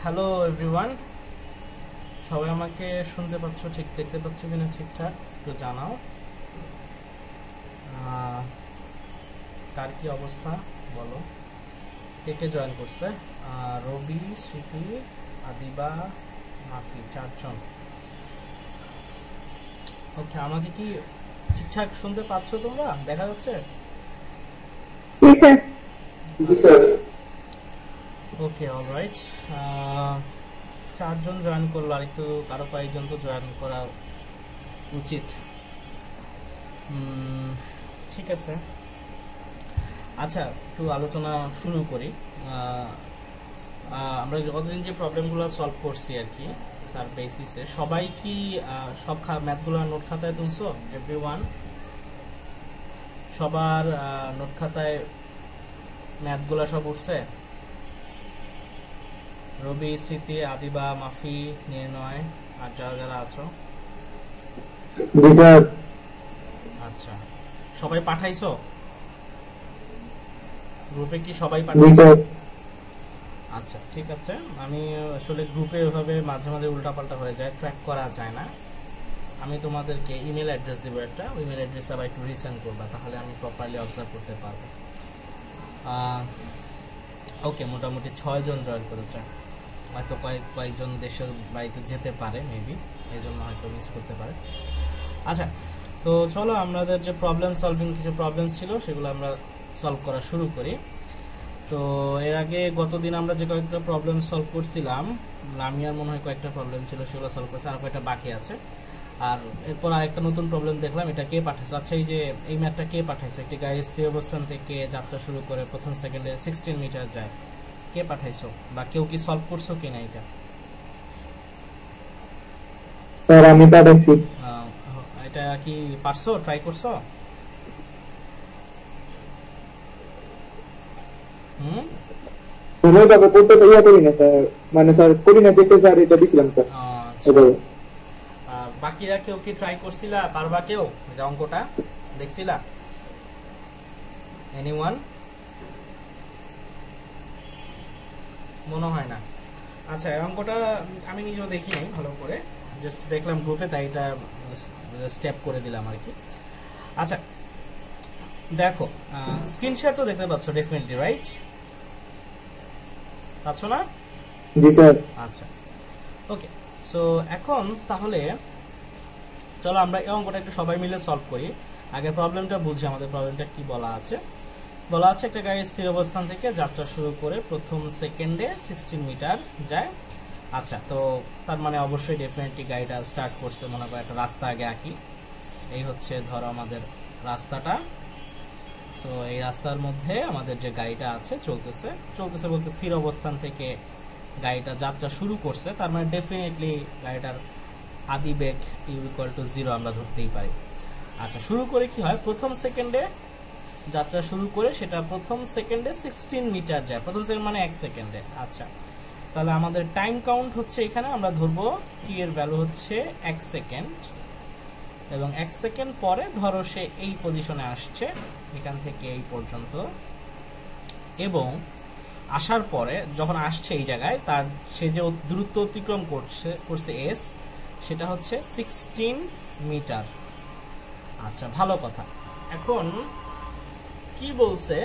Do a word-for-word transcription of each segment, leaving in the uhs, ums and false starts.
Hello everyone, সবাই আমাকে শুনতে পাচ্ছ, ঠিক দেখতে পাচ্ছ কিনা ঠিকঠাক একটু জানাও। কার কি অবস্থা বলো, কে কে জয়েন করছে? রবি, স্মৃতি, আদিবা, মাফি, চারজন। ওকে, আমাকে কি ঠিকঠাক শুনতে পাচ্ছ তোমরা? দেখা যাচ্ছে? ওকে, অলরাইট। চারজন জয়েন করলো, আর একটু কারো কয়েকজন তো জয়েন করা উচিত। ঠিক আছে, আচ্ছা একটু আলোচনা শুরু করি। আমরা যতদিন যে প্রবলেমগুলো সলভ করছি আর কি, তার বেসিসে সবাই কি সব ম্যাথগুলো নোট খাতায় তুলছো? এভরিওয়ান, সবার নোট খাতায় ম্যাথগুলো সব উঠছে? রবি, স্মৃতি, আদিবা, মাফি, নির্ণয় আর যারা যারা আছো। আচ্ছা, সবাই পাঠাইছো গ্রুপে? কি সবাই পাঠাইছো? আচ্ছা ঠিক আছে। আমি আসলে গ্রুপে ওইভাবে মাঝে মাঝে উল্টাপাল্টা হয়ে যায়, ট্র্যাক করা যায় না। আমি তোমাদেরকে ইমেল অ্যাড্রেস দেবো একটা, ইমেল অ্যাড্রেস আবার একটু রিসেন্ড করবা, তাহলে আমি প্রপারলি অবজার্ভ করতে পারবো। ওকে, মোটামুটি ছয়জন জয়েন করেছে। হয়তো কয়েক কয়েকজন দেশের বাড়িতে যেতে পারে, মেবি এই জন্য হয়তো মিস করতে পারে। আচ্ছা, তো চলো আমাদের যে প্রবলেম সলভিং কিছু প্রবলেম ছিল সেগুলো আমরা সলভ করা শুরু করি। তো এর আগে গতদিন আমরা যে কয়েকটা প্রবলেম সলভ করছিলাম, লামিয়ার মনে হয় কয়েকটা প্রবলেম ছিল, সেগুলো সলভ করছে, আর কয়েকটা বাকি আছে। আর এরপর আরেকটা নতুন প্রবলেম দেখলাম, এটা কে পাঠাইছে? আচ্ছা, এই যে এই ম্যাথটা কে পাঠাইছে? একটি গাড়ির স্থির অবস্থান থেকে যাত্রা শুরু করে প্রথম সেকেন্ডে সিক্সটিন মিটার যায়, কে পাঠাইছো? বা কেউ কি সলভ করছো কিনা এটা? স্যার আমি পাঠাইছি। এটা কি পারছো? ট্রাই করছো? হুম স্যার ওইভাবে করতে তো ইয়া করি না স্যার, মানে স্যার করি না দেখতে স্যার এটা দিছিলাম স্যার। বাকিরা কেউ কি ট্রাই করছিলা? পারবা কেউ এটা অঙ্কটা দেখছিলা? এনিওয়ান? মনে হয় না। আচ্ছা, অঙ্কটা আমি নিজেও দেখি নাই ভালো করে, জাস্ট দেখলাম গ্রুপে, তাই এটা স্টেপ করে দিলাম আর কি। আচ্ছা দেখো, স্ক্রিনশট তো দেখতে পাচ্ছ ডেফিনেটলি, রাইট? পাচ্ছ না? জি স্যার। আচ্ছা ওকে, সো এখন তাহলে চলো আমরা এই অঙ্কটা একটু সবাই মিলে সলভ করি। আগে প্রবলেমটা বুঝি, আমাদের প্রবলেমটা কি বলা আছে। বলা আছে একটা গাড়ি স্থির অবস্থান থেকে যাত্রা শুরু করে প্রথম সেকেন্ডে সিক্সটিন মিটার যায়। আচ্ছা, তো তার মানে অবশ্যই ডেফিনেটলি গাড়িটা স্টার্ট করছে, মনে করো একটা রাস্তা আগে আঁকি। এই হচ্ছে ধরো আমাদের রাস্তাটা। সো এই রাস্তার মধ্যে আমাদের যে গাড়িটা আছে চলতেছে, চলতেছে বলতে স্থির অবস্থান থেকে গাড়িটা যাত্রা শুরু করছে, তার মানে ডেফিনেটলি গাড়িটার আদি বেগ ইউ ইকুয়াল টু জিরো আমরা ধরতেই পারি। আচ্ছা, শুরু করে কি হয়, প্রথম সেকেন্ডে যাত্রা শুরু করে সেটা প্রথম সেকেন্ডে সিক্সটিন মিটার যায়, প্রথম সেকেন্ড মানে এক সেকেন্ডে। আচ্ছা, তাহলে আমাদের টাইম কাউন্ট হচ্ছে এখানে আমরা ধরবো টি এর ভ্যালু হচ্ছে এক সেকেন্ড, এবং এক সেকেন্ড পরে ধরো সে এই পজিশনে আসছে এখান থেকে এই পর্যন্ত, এবং আসার পরে যখন আসছে এই জায়গায় তার সে যে দূরত্ব অতিক্রম করছে করছে এস, সেটা হচ্ছে সিক্সটিন মিটার। আচ্ছা, ভালো কথা। এখন কি বলছে,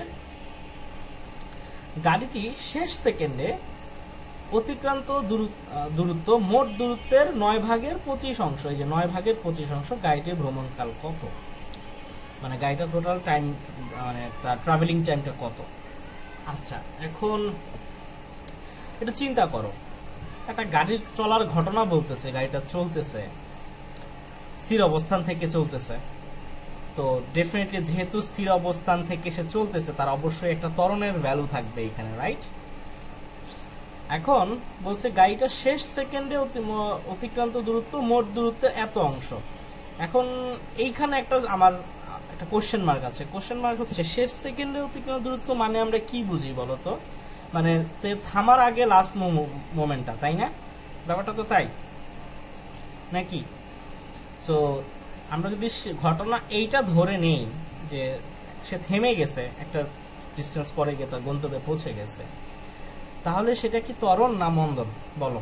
গাড়িটি শেষ সেকেন্ডে অতিক্রান্ত দূরত্ব মোট দূরত্বের নয় ভাগের পঁচিশ অংশ, এই যে নয় ভাগের পঁচিশ অংশ গাড়িটির ভ্রমণকাল কত, মানে গাড়িটার টোটাল টাইম, মানে তার ট্রাভেলিং টাইমটা কত। আচ্ছা, এখন একটু চিন্তা করো, একটা গাড়ির চলার ঘটনা বলতেছে, গাড়িটা চলতেছে, স্থির অবস্থান থেকে চলতেছে, তো ডেফিনেটলি যেহেতু স্থির অবস্থান থেকে সে চলতেছে তার অবশ্যই একটা ত্বরণের ভ্যালু থাকবে এখানে, রাইট? এখন বলছে গাড়িটা শেষ সেকেন্ডে অতিক্রান্ত দূরত্ব মোট দূরত্বের এত অংশ। এখন এইখানে একটা আমার একটা কোশ্চেন মার্ক আছে। কোশ্চেন মার্ক হচ্ছে শেষ সেকেন্ডে অতিক্রান্ত দূরত্ব মানে আমরা কি বুঝি বলো তো? মানে থামার আগে লাস্ট মোমেন্টটা, তাই না? ব্যাপারটা তো তাই নাকি? সো আমরা যদি ঘটনা এইটা ধরে নেই যে সে থেমে গেছে, একটা ডিস্টেন্স পরে গিয়ে তার গন্তব্যে পৌঁছে গেছে, তাহলে সেটা কি ত্বরণ না মন্দন বলো?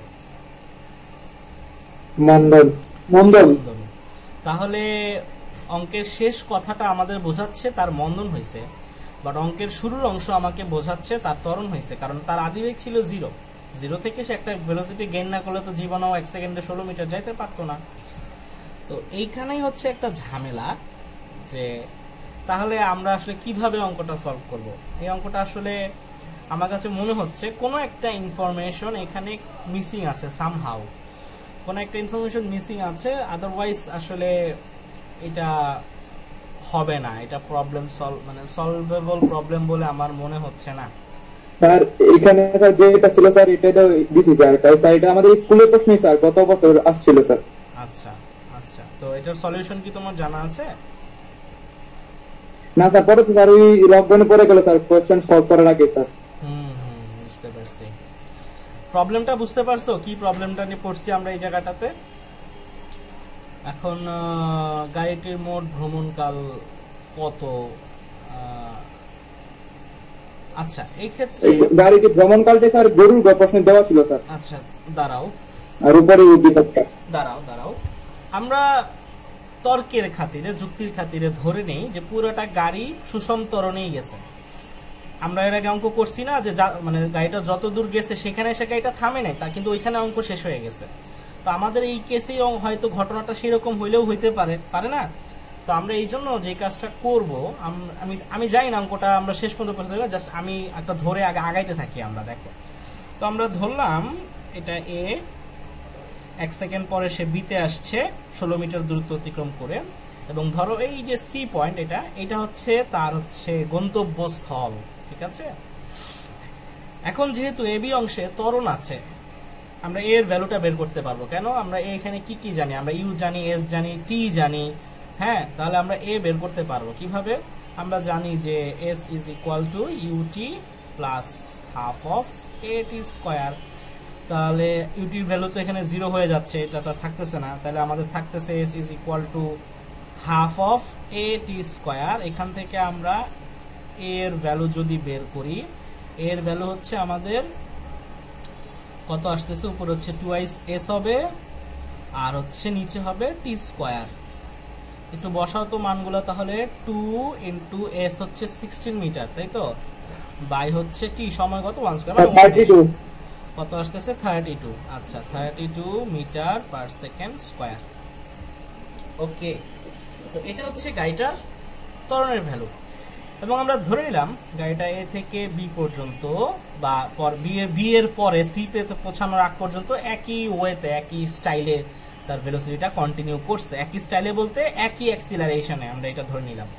মন্দন। মন্দন। মন্দন। তাহলে অঙ্কের শেষ কথাটা আমাদের বোঝাচ্ছে তার মন্দন হয়েছে, বাট অঙ্কের শুরুর অংশ আমাকে বোঝাচ্ছে তার ত্বরণ হয়েছে, কারণ তার আদিবেগ ছিল জিরো। জিরো থেকে সে একটা ভেলোসিটি গেইন না করলে তো জীবনেও এক সেকেন্ডে ষোলো মিটার যাইতে পারতো না। তো এইখানেই হচ্ছে একটা ঝামেলা, যে তাহলে আমরা আসলে কিভাবে অঙ্কটা সলভ করব। এই অঙ্কটা আসলে আমার কাছে মনে হচ্ছে কোনো একটা ইনফরমেশন এখানে মিসিং আছে, সামহাউ কোনো একটা ইনফরমেশন মিসিং আছে, আদারওয়াইজ আসলে এটা হবে না, এটা প্রবলেম সলভ মানে সলভেবল প্রবলেম বলে আমার মনে হচ্ছে না। স্যার এখানে স্যার যেটা ছিল স্যার এটা তো দিছি স্যার, তাই স্যার এটা আমাদের স্কুলের প্রশ্নই স্যার, গত বছর আসছিল স্যার। আচ্ছা আচ্ছা, তো এটার সলিউশন কি তোমার জানা আছে? না স্যার, পরে তো স্যার ওই লকডাউনে পড়ে গেল স্যার, কোশ্চেন সলভ করার আগে স্যার। হুম হুম বুঝতে পারছি। প্রবলেমটা বুঝতে পারছো কি প্রবলেমটা নিয়ে পড়ছি আমরা এই জায়গাটাতে? এখন গাড়িটির মোট ভ্রমণকাল কত? আচ্ছা এই ক্ষেত্রে গাড়িটি ভ্রমণকালটা স্যার গরুর প্রশ্ন দেওয়া ছিল স্যার। আচ্ছা দাঁড়াও, আর উপরে উদ্দীপকটা দাঁড়াও দাঁড়াও আমরা তর্কের খাতিরে যুক্তির খাতিরে ধরে নেই যে পুরোটা গাড়ি সুষম ত্বরণেই গেছে। আমরা এর আগে অঙ্ক করছি না যে মানে গাড়িটা যত দূর গেছে সেখানে এসে গাড়িটা থামে নাই, তা কিন্তু ওইখানে অঙ্ক শেষ হয়ে গেছে। তো আমাদের এই কেসেই হয়তো ঘটনাটা সেরকম হইলেও হইতে পারে পারে না। তো আমরা এই জন্য যে কাজটা করব, আমি আমি জানি না অঙ্কটা আমরা শেষ পর্যন্ত পৌঁছতে পারবো, জাস্ট আমি একটা ধরে আগে আগাইতে থাকি আমরা। দেখো তো আমরা ধরলাম এটা এ, এক সেকেন্ড পরে সে বিতে আসছে ষোলো মিটার দূরত্ব অতিক্রম করে, এবং ধরো এই যে সি পয়েন্ট এটা এটা হচ্ছে তার হচ্ছে গন্তব্যস্থল, ঠিক আছে। এখন যেহেতু এ বি অংশে ত্বরণ আছে, আমরা এর ভ্যালুটা বের করতে পারবো। কেন? আমরা এখানে কি কি জানি, আমরা ইউ জানি, এস জানি, টি জানি, হ্যাঁ, তাহলে আমরা এ বের করতে পারবো কিভাবে? আমরা জানি যে S is equal to U T plus half of A T square. তাহলে ইউটির ভ্যালু তো এখানে জিরো হয়ে যাচ্ছে, এটা তো থাকতেছে না, তাহলে আমাদের থাকতেছে S is equal to half of A T square. এখান থেকে আমরা এর ভ্যালু যদি বের করি, এর ভ্যালু হচ্ছে আমাদের কত আসতেছে, উপরে হচ্ছে টু আইস এস হবে, আর হচ্ছে নিচে হবে টি স্কোয়ার। একটু বসাও তো মানগুলো, তাহলে টু ইন্টু এস হচ্ছে সিক্সটিন মিটার, তাই তো, বাই হচ্ছে টি সময় কত ওয়ান স্কোয়ার কত আসতেছে থার্টি টু। আচ্ছা thirty two metre per second square. Okay, তো এটা হচ্ছে গাড়িটার ত্বরণের ভ্যালু, এবং আমরা ধরে নিলাম গাড়িটা এ থেকে বি পর্যন্ত বা বি এর বি এর পরে সি পে পৌঁছানোর আগ পর্যন্ত একই ওয়েতে একই স্টাইলে তার ভেলোসিটিটা কন্টিনিউ করছে। একই স্টাইলে বলতে একই অ্যাক্সিলারেশনে আমরা এটা ধরে নিলাম।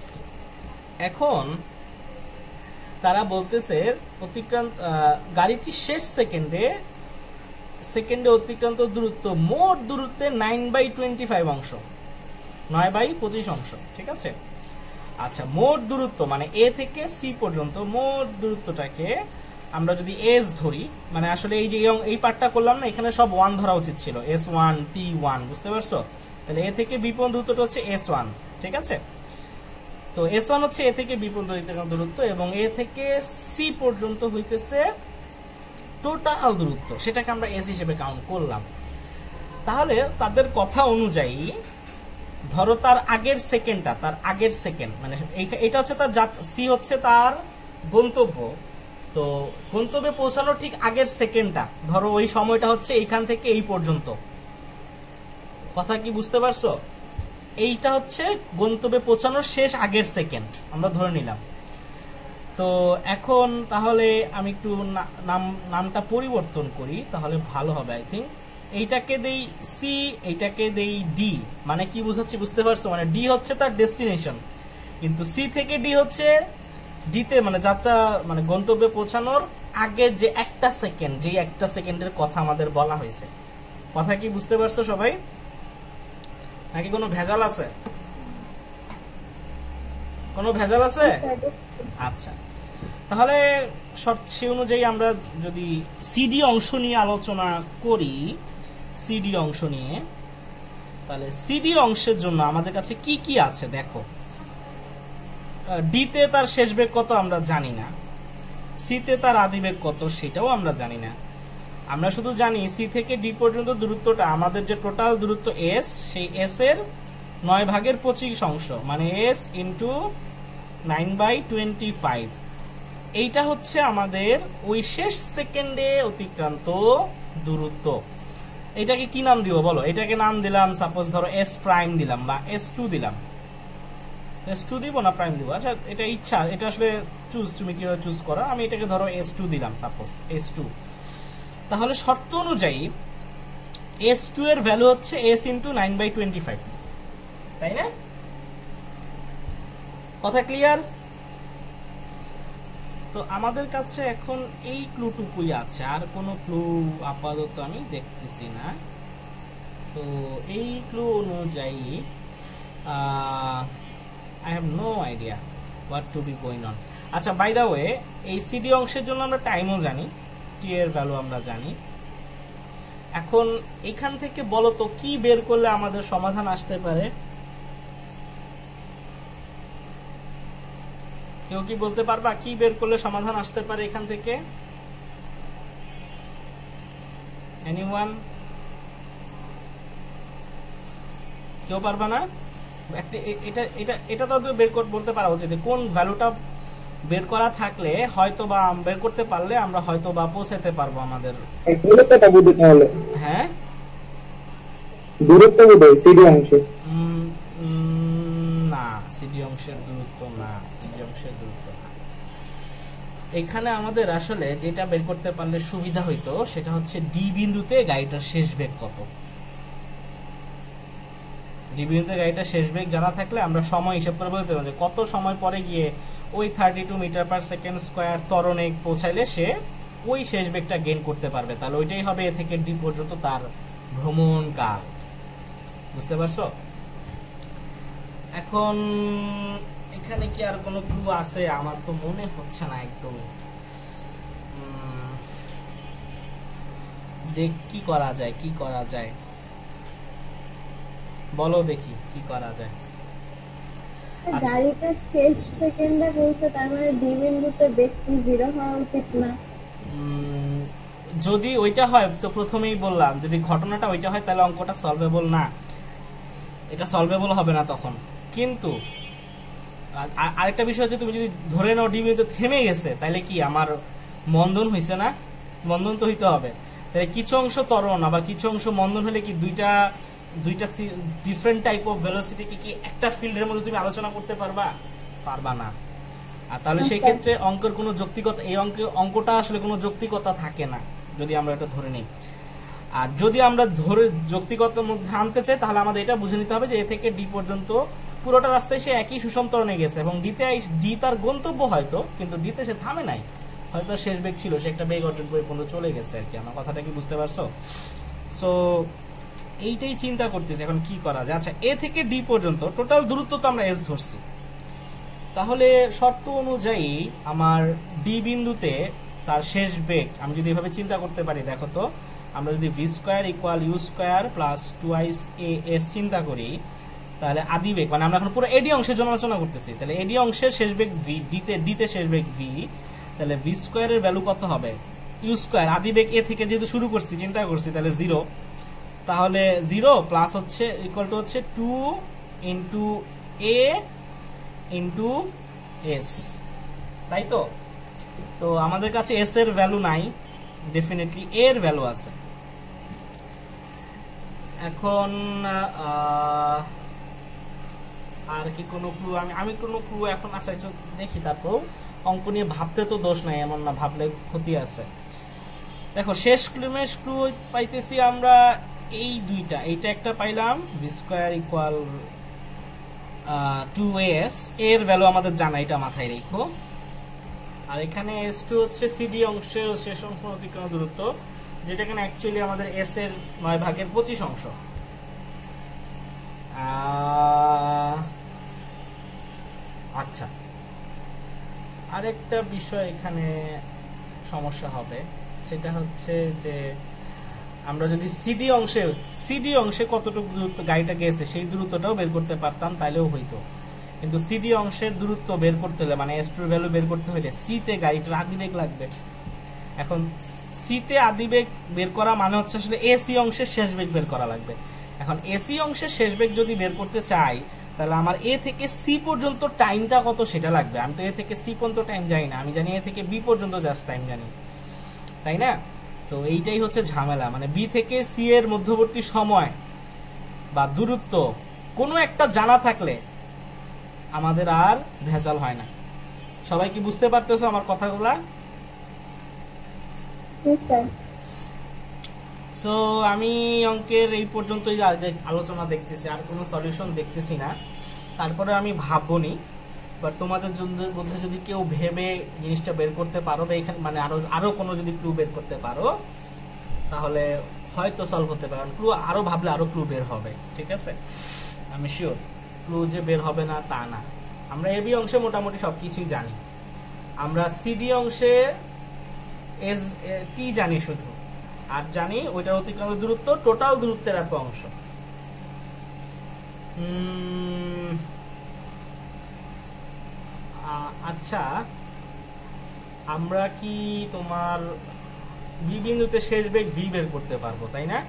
এখন তারা বলতেছে অতিক্রান্ত গাড়িটি শেষ সেকেন্ডে সেকেন্ডে অতিক্রান্ত দূরত্ব মোট দূরত্বের নাইন বাই টোয়েন্টি ফাইভ অংশ, নয় বাই পঁচিশ অংশ, ঠিক আছে। আচ্ছা মোট দূরত্ব মানে এ থেকে সি পর্যন্ত মোট দূরত্বটাকে আমরা যদি এস ধরি, মানে আসলে এই যে এই পার্টটা করলাম না, এখানে সব ওয়ান ধরা উচিত ছিল, এস ওয়ান টি ওয়ান, বুঝতে পারছো? তাহলে এ থেকে বি পর্যন্ত দূরত্বটা হচ্ছে এস ওয়ান, ঠিক আছে। তো এস ওয়ান হচ্ছে এ থেকে বি পর্যন্ত দূরত্ব, এবং এ থেকে সি পর্যন্ত হইতেছে টোটাল দূরত্ব, সেটাকে আমরা এস হিসেবে কাউন্ট করলাম। তাহলে তাদের কথা অনুযায়ী ধরো তার আগের সেকেন্ডটা, তার আগের সেকেন্ড মানে এটা হচ্ছে তার সি হচ্ছে তার গন্তব্য, তো গন্তব্যে পৌঁছানোর ঠিক আগের সেকেন্ডটা ধরো ওই সময়টা হচ্ছে এইখান থেকে এই পর্যন্ত। কথা কি বুঝতে পারছো? এইটা হচ্ছে গন্তব্যে পৌঁছানোর শেষ আগের সেকেন্ড আমরা ধরে নিলাম। তো এখন তাহলে আমি একটু নাম নামটা পরিবর্তন করি, তাহলে ভালো হবে আই থিঙ্ক। এইটাকে দেই সি, এইটাকে দেই ডি। মানে কি বুঝাচ্ছি বুঝতে পারছো? মানে ডি হচ্ছে তার ডেস্টিনেশন, কিন্তু সি থেকে ডি হচ্ছে ডিতে মানে যাত্রা মানে গন্তব্যে পৌঁছানোর আগের যে একটা সেকেন্ড, যে একটা সেকেন্ডের কথা আমাদের বলা হয়েছে। কথা কি বুঝতে পারছো সবাই, নাকি কোনো ভেজাল আছে? কোনো ভেজাল আছে? আচ্ছা, তাহলে সে অনুযায়ী আমরা যদি সিডি অংশ নিয়ে আলোচনা করি, সিডি অংশ নিয়ে, তাহলে সিডি অংশের জন্য আমাদের কাছে কি কি আছে দেখো। ডিতে তার শেষ বেগ কত আমরা জানি না, সি তে তার আদিবেগ কত সেটাও আমরা জানি না। আমরা শুধু জানি সি থেকে ডি পর্যন্ত দূরত্বটা আমাদের যে টোটাল দূরত্ব এস, সেই এস এর নয় ভাগের পঁচিশ অংশ, মানে S into nine by twenty five. এইটা হচ্ছে আমাদের ওই শেষ সেকেন্ডে অতিক্রান্ত দূরত্ব। এটাকে কি নাম দিব বলো? এটাকে নাম দিলাম সাপোজ ধরো এস প্রাইম দিলাম বা এস টু দিলাম। এস টু দিব না প্রাইম দিব? আচ্ছা এটা ইচ্ছা, এটা আসলে চুজ, তুমি কিভাবে চুজ করো। আমি এটাকে ধরো এস টু দিলাম সাপোজ এস টু। তাহলে শর্ত অনুযায়ী এস টু এর ভ্যালু হচ্ছে S into nine by twenty five, তাই না? কথা ক্লিয়ার? তো আমাদের কাছে এখন এই ক্লুটুকুই আছে, আর কোনো ক্লু আপাতত আমি দেখতেছি না। তো এই ক্লু অনুযায়ী I have no idea what to be going on. আচ্ছা বাই দ্য ওয়ে, এই সিডি অংশের জন্য আমরা টাইমও জানি, টি এর ভ্যালু আমরা জানি। এখন এখান থেকে বলো তো কি বের করলে আমাদের সমাধান আসতে পারে? কেউ কি বলতে পারবা কি বের করলে সমাধান আসতে পারে এখান থেকে? এনিওয়ান? কেউ পারবা না? এটা এটা এটা তো বের করতে বলতে পারা উচিত, কোন ভ্যালুটা বের করা থাকলে হয়তো বা বের করতে পারলে আমরা হয়তো বা পৌঁছাতে পারবো আমাদের দূরত্বটা বুঝতে তাহলে। হ্যাঁ দূরত্ব বুঝে সিডি অংশে না, সিডি অংশের দূরত্ব না, সিডি অংশের দূরত্ব না। এখানে আমাদের আসলে যেটা বের করতে পারলে সুবিধা হইতো সেটা হচ্ছে ডি বিন্দুতে গাড়িটার শেষ বেগ কত। ডি বিন্দুতে গাড়িটার শেষ বেগ জানা থাকলে আমরা সময় হিসাব করে বলতে পারবো যে কত সময় পরে গিয়ে ওই thirty two metre per second square ত্বরণে পৌঁছাইলে সে ওই শেষ বেগটা গেইন করতে পারবে। তাহলে ওইটাই হবে এ থেকে ডি পর্যন্ত তার ভ্রমণ কাল। বুঝতে পারছো? এখন এখানে কি আর কোনো ক্লু আছে? আমার তো মনে হচ্ছে না একদম। দেখ কি করা যায়, কি করা যায় বলো দেখি কি করা যায়। গাড়িটা শেষ সেকেন্ডে বলছে, তার মানে ডি বিন্দুতে বেগটি জিরো হওয়া উচিত না? যদি ওইটা হয় তো প্রথমেই বললাম যদি ঘটনাটা ওইটা হয় তাহলে অঙ্কটা সলভেবল না, এটা সলভেবল হবে না তখন। কিন্তু আরেকটা বিষয় হচ্ছে তুমি যদি ধরে নাও ডি বিন্দুতে থেমে গেছে তাহলে কি আমার মন্দন হইছে না? মন্দন তো হইতে হবে। তাহলে কিছু অংশ ত্বরণ আবার কিছু অংশ মন্দন হলে কি দুইটা দুইটা ডিফারেন্ট টাইপ অফ ভেলোসিটি কি একটা ফিল্ডের মধ্যে তুমি আলোচনা করতে পারবা? পারবা না। আর তাহলে সেই ক্ষেত্রে অঙ্কের কোনো যৌক্তিকতা, এই অঙ্কে অঙ্কটা আসলে কোনো যৌক্তিকতা থাকে না যদি আমরা এটা ধরে নিই। আর যদি আমরা ধরে যৌক্তিকতার মধ্যে আনতে চাই তাহলে আমাদের এটা বুঝে নিতে হবে যে এ থেকে ডি পর্যন্ত পুরোটা রাস্তায় সে একই সুষম ত্বরণে গেছে এবং ডিতে ডি তার গন্তব্য হয়তো, কিন্তু ডিতে সে থামে নাই, হয়তো শেষ বেগ ছিল, সে একটা বেগ অর্জন করে পর্যন্ত চলে গেছে আর কি। আমার কথাটা কি বুঝতে পারছো? সো এইটাই চিন্তা করতেছি এখন কি করা যায়। আচ্ছা এ থেকে ডি পর্যন্ত টোটাল দূরত্ব তো আমরা এস ধরছি, তাহলে শর্ত অনুযায়ী আমার ডি বিন্দুতে তার শেষ বেগ আমি যদি এভাবে চিন্তা করতে পারি, দেখো তো আমরা যদি V square equal U square plus twice এ এস চিন্তা করি তাহলে আদি বেগ, মানে আমরা এখন পুরো এডি অংশের জন্য আলোচনা করতেছি, তাহলে এডি অংশের শেষ বেগ ভি, ডিতে ডিতে শেষ বেগ ভি, তাহলে ভি স্কোয়ারের ভ্যালু কত হবে? ইউ স্কোয়ার আদি বেগ এ থেকে যেহেতু শুরু করছি চিন্তা করছি তাহলে জিরো, তাহলে জিরো প্লাস হচ্ছে ইকুয়াল টু হচ্ছে two into A into S, তাই তো? তো আমাদের কাছে এস এর ভ্যালু নাই, ডেফিনেটলি এ এর ভ্যালু আছে। এখন আর কি কোনো ক্লু? আমি আমি কোনো ক্লু এখন আচ্ছা দেখি, তারপর অঙ্ক নিয়ে ভাবতে তো দোষ নাই, এমন না ভাবলে ক্ষতি আছে। দেখো শেষ ক্লুমেশ ক্লু পাইতেছি আমরা এই দুইটা, এইটা একটা পাইলাম V square equal to S, এর ভ্যালু আমাদের জানা, এটা মাথায় রেখো। আর এখানে এস টু হচ্ছে সিডি অংশের শেষ অংশ অতিক্রম দূরত্ব, যেটা এখানে অ্যাকচুয়ালি আমাদের এস এর নয় ভাগের পঁচিশ অংশ। আচ্ছা আরেকটা বিষয় এখানে সমস্যা হবে, সেটা হচ্ছে যে আমরা যদি সিডি অংশে সিডি অংশে কতটুকু দূরত্ব গাড়িটা গেছে সেই দূরত্বটাও বের করতে পারতাম তাইলেও হইতো, কিন্তু সিডি অংশের দূরত্ব বের করতে হলে মানে এস টু এর ভ্যালু বের করতে হলে সি তে গাড়িটার আদিবেগ লাগবে। এখন সি তে আদিবেগ বের করা মানে হচ্ছে আসলে এসি অংশের শেষ বেগ বের করা লাগবে। এখন এসি অংশের শেষ বেগ যদি বের করতে চাই তাহলে আমার এ থেকে সি পর্যন্ত টাইমটা কত সেটা লাগবে। আমি তো এ থেকে সি পর্যন্ত টাইম জানি না, আমি জানি এ থেকে বি পর্যন্ত জাস্ট টাইম জানি, তাই না? তো এইটাই হচ্ছে ঝামেলা, মানে বি থেকে সি এর মধ্যবর্তী সময় বা দূরত্ব কোনো একটা জানা থাকলে আমাদের আর ভেজাল হয় না। সবাই কি বুঝতে পারতেছো আমার কথাগুলা? সো আমি অঙ্কের এই পর্যন্তই আলোচনা দেখতেছি, আর কোনো সলিউশন দেখতেছি না। তারপরে আমি ভাববনি, বাট তোমাদের মধ্যে যদি কেউ ভেবে জিনিসটা বের করতে পারো বা এখানে মানে আরো আরো কোনো যদি ক্লু বের করতে পারো তাহলে হয়তো সলভ হতে পারে। ক্লু আরো ভাবলে আরো ক্লু বের হবে, ঠিক আছে? আমি শিওর ক্লু যে বের হবে না তা না। আমরা এবি অংশে মোটামুটি সবকিছুই জানি, আমরা সিডি অংশে এস টি জানি শুধু, আর জানি ওইটার অতিক্রান্ত দূরত্ব টোটাল দূরত্বের এত অংশ। আচ্ছা, আমরা কি তোমার বি বিন্দুতে শেষ বেগ ভি বের করতে পারবো, তাই না?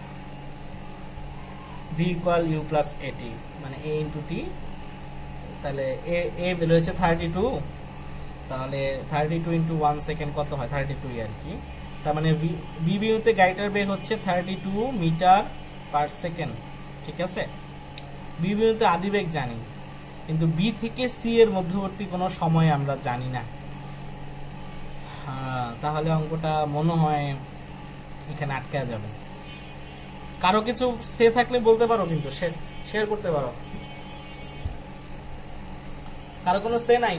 ভি ইকুয়াল ইউ প্লাস এটি মানে এ ইন্টু টি। তাহলে এ এ বের হয়েছে থার্টি টু, তাহলে thirty two into one second কত হয়? থার্টি টু আর কি। তার মানে বি বিন্দুতে গাড়িটার বেগ হচ্ছে thirty two metre per second, ঠিক আছে? বি বিন্দুতে আদিবেগ জানি, কিন্তু বি থেকে সি এর মধ্যবর্তী কোনো সময় আমরা জানি না। হ্যাঁ, তাহলে অঙ্কটা মনে হয় এখানে আটকে যাবে। কারো কিছু সে থাকলে বলতে পারো, কিন্তু শেয়ার করতে পারো। কারো কোনো সে নাই?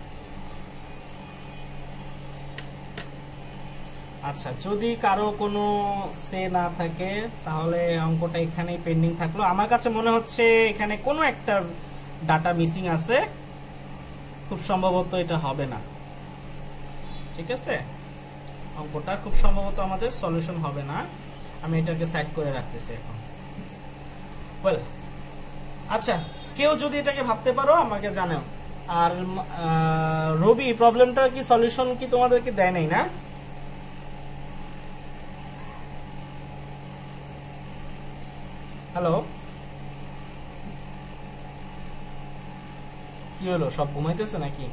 আচ্ছা, যদি কারো কোনো সে না থাকে তাহলে অঙ্কটা এখানেই পেন্ডিং থাকলো। আমার কাছে মনে হচ্ছে এখানে কোনো একটা ডাটা মিসিং আছে, খুব সম্ভবত এটা হবে না, ঠিক আছে? অঙ্কটা খুব সম্ভবত আমাদের সলিউশন হবে না। আমি এটাকে সাইড করে রাখতেছি এখন। ওয়েল, আচ্ছা, কেউ যদি এটাকে ভাবতে পারো আমাকে জানাও। আর রবি, প্রবলেমটার কি সলিউশন কি তোমাদেরকে দেয় নাই না? হ্যালো, কি হলো, সব ঘুমাইতেছে নাকি?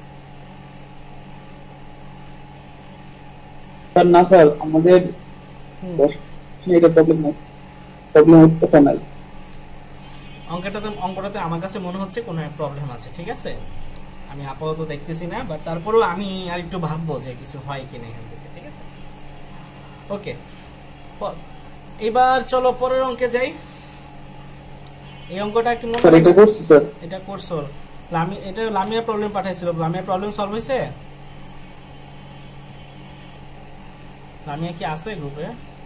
স্যার না স্যার, আমাদের এটা প্রবলেম আছে, প্রবলেম হচ্ছে না। অঙ্কটাতে অঙ্কটাতে আমার কাছে মনে হচ্ছে কোনো এক প্রবলেম আছে, ঠিক আছে? আমি আপাতত দেখতেছি না, বাট তারপরেও আমি আর একটু ভাববো যে কিছু হয় কিনা এখান থেকে, ঠিক আছে? ওকে, এবার চলো পরের অঙ্কে যাই। এই অঙ্কটা কি মনে হয়? এটা করছি স্যার, এটা করছো? লামি এটা লামিয়া প্রবলেম পাঠাইছিল, লামিয়া প্রবলেম সলভ হয়েছে? লামিয়া কি আছে গ্রুপে?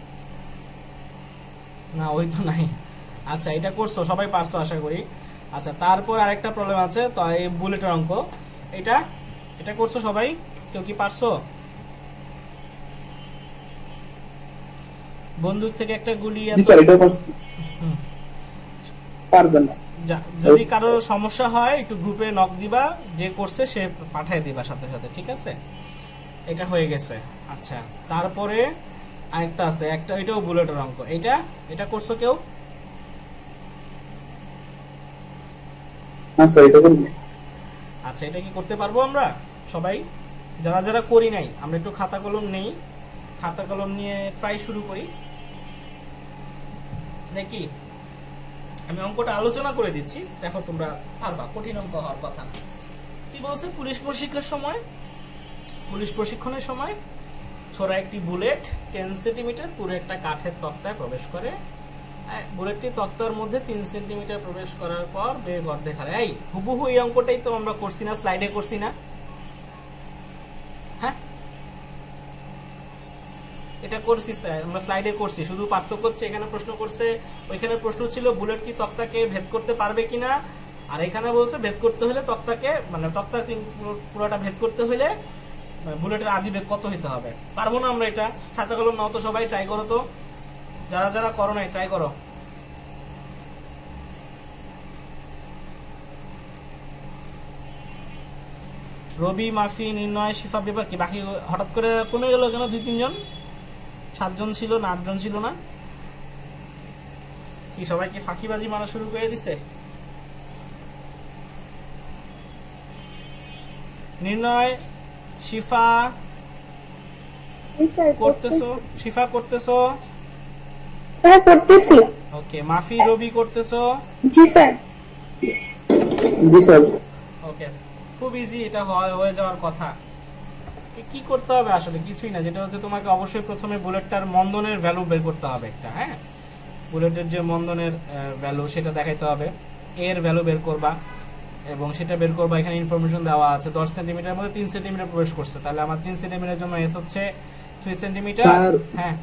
না, ওই তো নাই। আচ্ছা, এটা করছো, সবাই পারছো আশা করি। আচ্ছা, তারপর আরেকটা প্রবলেম আছে, তো এই বুলেটের অঙ্ক, এটা এটা করছো সবাই? কেউ কি পারছো? বন্দুক থেকে একটা গুলি পারবেন না। যদি কারো সমস্যা হয় একটু গ্রুপে নক দিবা, যে করছে সে পাঠিয়ে দিবা সাথে সাথে, ঠিক আছে? এটা হয়ে গেছে। আচ্ছা, তারপরে আরেকটা আছে, একটা এটাও বুলেটের অঙ্ক। এটা এটা করছো কেউ? না স্যার, এটা করব। আচ্ছা, এটা কি করতে পারবো আমরা সবাই? যারা যারা করি নাই আমরা একটু খাতা কলম নেই, খাতা কলম নিয়ে ট্রাই শুরু করি নাকি? আমি অঙ্কটা আলোচনা করে দিচ্ছি, দেখো তোমরা পারবা, কঠিন অঙ্ক হওয়ার কথা না। কি বলছে? পুলিশ প্রশিক্ষণের সময় পুলিশ প্রশিক্ষণের সময় ছোড়া একটি বুলেট টেন সেন্টিমিটার পুরো একটা কাঠের তক্তায় প্রবেশ করে। বুলেটটি তক্তার মধ্যে তিন সেন্টিমিটার প্রবেশ করার পর বেগ অর্ধেক হারায়। এই হুবহু এই অঙ্কটাই তো আমরা করছি না, স্লাইডে করছি না? হ্যাঁ, এটা করছি স্যার, আমরা স্লাইডে করছি, শুধু পার্থক্য হচ্ছে এখানে প্রশ্ন করছে, ওইখানে প্রশ্ন ছিল বুলেট কি তক্তাকে ভেদ করতে পারবে কিনা, আর এখানে বলছে ভেদ করতে হলে তক্তাকে মানে তক্তা পুরোটা ভেদ করতে হলে বুলেটের আদি বেগ কত হইতে হবে। পারবো না আমরা এটা। খাতা কলম নাও তো সবাই, ট্রাই করো তো, যারা যারা করো নাই ট্রাই করো। রবি, মাফি, নির্ণয়, শিফা, ব্যাপার কি বাকি হঠাৎ করে কমে গেল কেন? দুই তিনজন, সাতজন ছিল না আটজন ছিল না? কি সবাই কি ফাঁকিবাজি মারা শুরু করে দিছে? নির্ণয়, শিফা জি স্যার করতেছো? শিফা করতেছো? স্যার করতেছি। ওকে। মাফি, রবি করতেছো? জি স্যার। জি স্যার। ওকে, খুব ইজি, এটা হয়- হয়ে যাওয়ার কথা। কি- কি করতে হবে আসলে? কিছুই না, যেটা হচ্ছে তোমাকে অবশ্যই প্রথমে বুলেটটার মন্দনের ভ্যালু বের করতে হবে একটা। হ্যাঁ, বুলেটের যে মন্দনের ভ্যালু সেটা দেখাইতে হবে। এর ভ্যালু বের করবা এবং সেটা বের করবা। এখানে ইনফরমেশন দেওয়া আছে দশ সেন্টিমিটার মধ্যে তিন সেন্টিমিটার প্রবেশ করছে, তাহলে আমার তিন সেন্টিমিটার জন্য এস হচ্ছে থ্রি সেন্টিমিটার। স্যার হ্যাঁ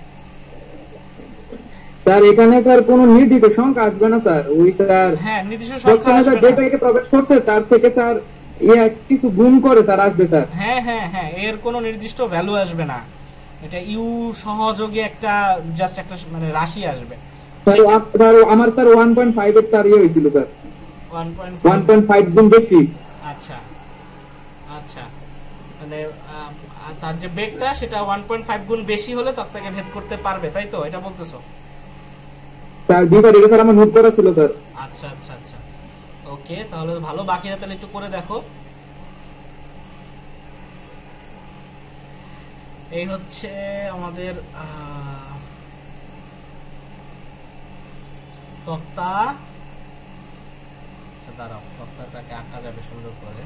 স্যার এখানে স্যার কোনো নির্দিষ্ট সংখ্যা আসবে না স্যার, ওই স্যার হ্যাঁ, নির্দিষ্ট সংখ্যা বর্তমানে স্যার আসবে না। যেটাকে প্রবেশ করছে তার থেকে স্যার ইয়া কিছু গুণ করে স্যার আসবে স্যার। হ্যাঁ হ্যাঁ হ্যাঁ, এর কোনো নির্দিষ্ট ভ্যালু আসবে না, এটা ইউ সহযোগে একটা জাস্ট একটা মানে রাশি আসবে। স্যার আপ- স্যার আমার স্যার ওয়ান পয়েন্ট ফাইভ এর স্যার ইয়ে হয়েছিল sir, one point one point five গুণ বেশি। আচ্ছা আচ্ছা, মানে আহ, তার যে বেগটা সেটা ওয়ান পয়েন্ট ফাইভ গুণ বেশি হলে তার থেকে ভেদ করতে পারবে, তাই তো? এটা বলতেছো? স্যার জি স্যার, এটা স্যার আমার নোট করা ছিল স্যার। আচ্ছা আচ্ছা আচ্ছা, ওকে, তাহলে ভালো। বাকিরা তাহলে একটু করে দেখো। এই হচ্ছে আমাদের আহ, তক্তা। আচ্ছা, দাঁড়াও, তক্তাটাকে আঁকা যাবে সুন্দর করে।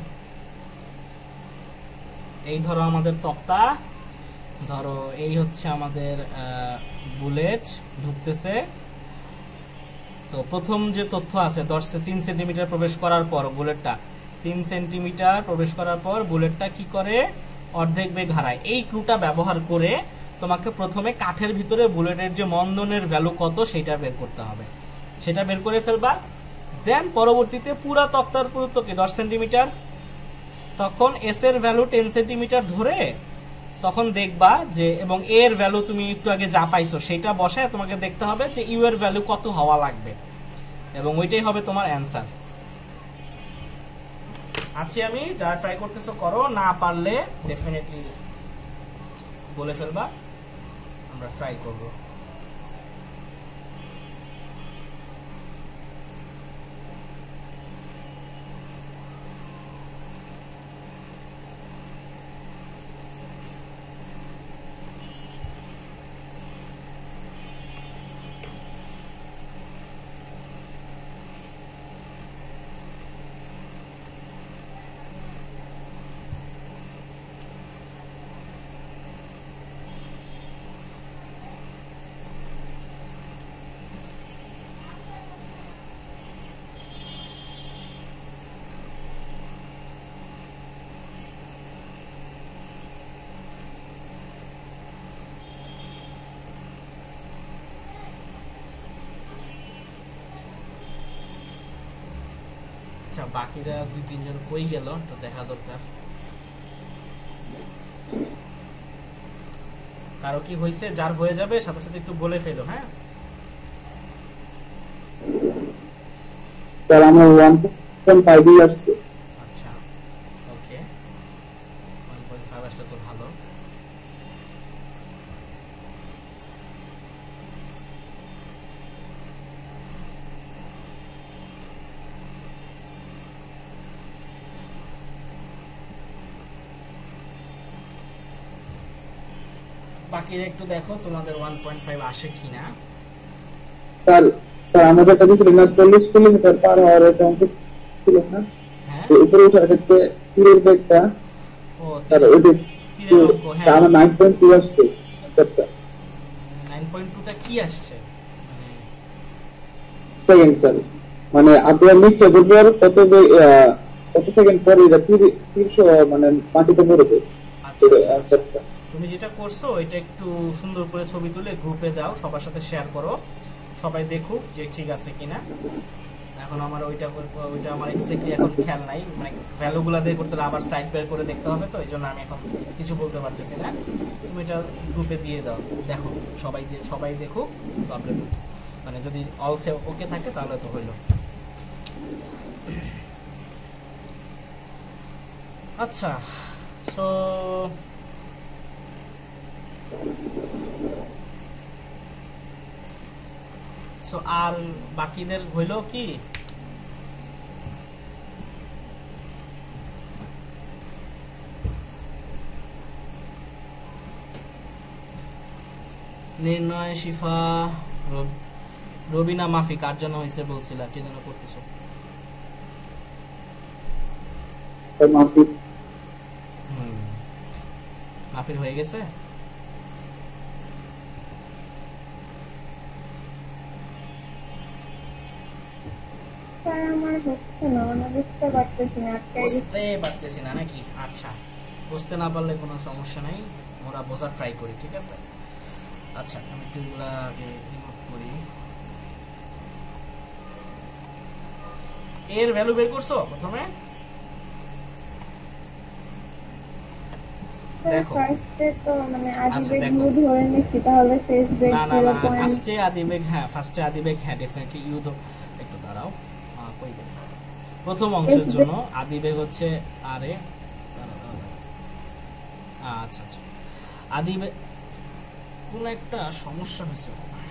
এই ধরো আমাদের তক্তা, ধরো এই হচ্ছে আমাদের বুলেট ঢুকতেছে। তো প্রথম যে তথ্য আছে দশ তিন সেন্টিমিটার প্রবেশ করার পর বুলেটটা তিন সেন্টিমিটার প্রবেশ করার পর বুলেটটা কি করে? অর্ধেক বেগ হারায়। এই ক্লুটা ব্যবহার করে তোমাকে প্রথমে কাঠের ভিতরে বুলেটের যে মন্দনের ভ্যালু কত সেটা বের করতে হবে, সেটা বের করে ফেলবা। দেন পরবর্তীতে পুরা তক্তার পুরুত্ব কি দশ সেন্টিমিটার, তখন এস এর ভ্যালু টেন সেন্টিমিটার ধরে তখন দেখবা যে, এবং এর ভ্যালু তুমি একটু আগে যা পাইছো সেটা বসায় তোমাকে দেখতে হবে যে ইউ এর ভ্যালু কত হওয়া লাগবে, এবং ওইটাই হবে তোমার অ্যান্সার। আছি আমি, যারা ট্রাই করতেছো করো, না পারলে ডেফিনেটলি বলে ফেলবা, আমরা ট্রাই করব। আচ্ছা, বাকিরা দুই তিনজন কই গেল তো দেখা দরকার। কারো কি হয়েছে? যার হয়ে যাবে সাথে সাথে একটু বলে ফেলো। হ্যাঁ স্যার আমার ওয়ান পয়েন্ট ফাইভ আসছে। আচ্ছা, ওকে, ওয়ান পয়েন্ট ফাইভ আসলে তো ভালো। বাকিরা একটু দেখো তোমাদের ওয়ান পয়েন্ট ফাইভ আসে কিনা। স্যার স্যার আমাদের কাছে ছিল না চল্লিশ কিলোমিটার পার হওয়ার একটা অঙ্ক ছিল না, হ্যাঁ, তো উপরে ওঠার ক্ষেত্রে তীরের বেগটা ও স্যার ওইটা তীরের অঙ্ক, হ্যাঁ। আমার নাইন পয়েন্ট টু আসছে স্যারটা নাইন পয়েন্ট টু টা কি আসছে? মানে সেকেন্ড স্যার, মানে আপনার নিচে বুঝবার কত বে- আহ, কত সেকেন্ড পরে এটা তিরি- তিনশো মানে মাটিতে পড়বে আচ্ছা আচ্ছা, আচ্ছা। অ্যান্সারটা। তুমি যেটা করছো এটা একটু সুন্দর করে ছবি তুলে গ্রুপে দাও, সবার সাথে শেয়ার করো, সবাই দেখুক যে ঠিক আছে কিনা। এখন আমার ওইটা করে- ওইটা আমার এক্স্যাক্টলি এখন খেয়াল নাই, মানে ভ্যালুগুলো দিয়ে করতে হলে আবার সাইড বের করে দেখতে হবে, তো এই জন্য আমি এখন কিছু বলতে পারতেছি না। তুমি এটা গ্রুপে দিয়ে দাও, দেখো সবাই দে- সবাই দেখুক, প্রবলেম মানে যদি অল সে ওকে থাকে তাহলে তো হইলো। আচ্ছা, সো সো আর বাকিদের হইল কি? নির্ণয় শিফা, রবিনা, মাফি কার জন্য হয়েছে বলছিল, কি যেন করতেছো? মাফিক হুম, মাফির হয়ে গেছে। স্যার আমার হচ্ছে না, মানে বুঝতে পারতেছি না, আটকাই গেছে। বুঝতে পারতেছি না নাকি? আচ্ছা, বুঝতে না পারলে কোনো সমস্যা নাই, ওরা বোঝার ট্রাই করি, ঠিক আছে? আচ্ছা, আমি একটু এগুলা আগে রিমুভ করি। এর ভ্যালু বের করছো প্রথমে? স্যার দেখো। ফার্স্টে তো মানে আদি আচ্ছা, বেগ দেখো। ইউ ধরে নিচ্ছি, তাহলে শেষ বেগ না না জিরো না, পয়েন্ট ফার্স্টে আদিবেগ, হ্যাঁ ফার্স্টে আদিবেগ, হ্যাঁ ডেফিনেটলি ইউ তো। একটু দাঁড়াও, আহ, কই গেল? প্রথম অংশের জন্য আদিবেগ হচ্ছে আরে, দাঁড়াও, দাঁড়াও, দাঁড়াও। আচ্ছা আচ্ছা, আদিবেগ কোন একটা সমস্যা হয়েছে,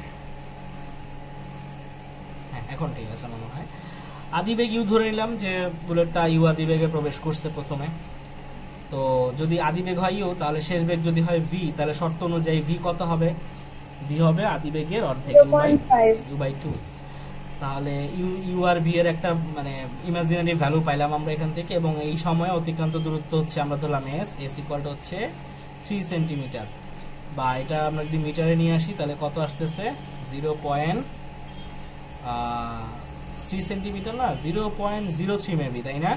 হ্যাঁ এখন ঠিক আছে মনে হয়। আদিবেগ ইউ ধরে নিলাম যে বুলেটটা ইউ আদিবেগে প্রবেশ করছে প্রথমে। তো যদি আদিবেগ হয় ইউ, তাহলে শেষ বেগ যদি হয় ভি, তাহলে শর্ত অনুযায়ী ভি কত হবে? ভি হবে আদিবেগের অর্ধেক, U by U by two. তাহলে ইউ ইউ আর ভি এর একটা মানে ইমাজিনারি ভ্যালু পাইলাম আমরা এখান থেকে, এবং এই সময়ে অতিক্রান্ত দূরত্ব হচ্ছে আমরা ধরলাম এস, এস ইকুয়াল টু হচ্ছে থ্রি সেন্টিমিটার, বা এটা আমরা যদি মিটারে নিয়ে আসি তাহলে কত আসতেছে? জিরো পয়েন্ট থ্রি সেন্টিমিটার না, zero point zero three maybe, তাই না?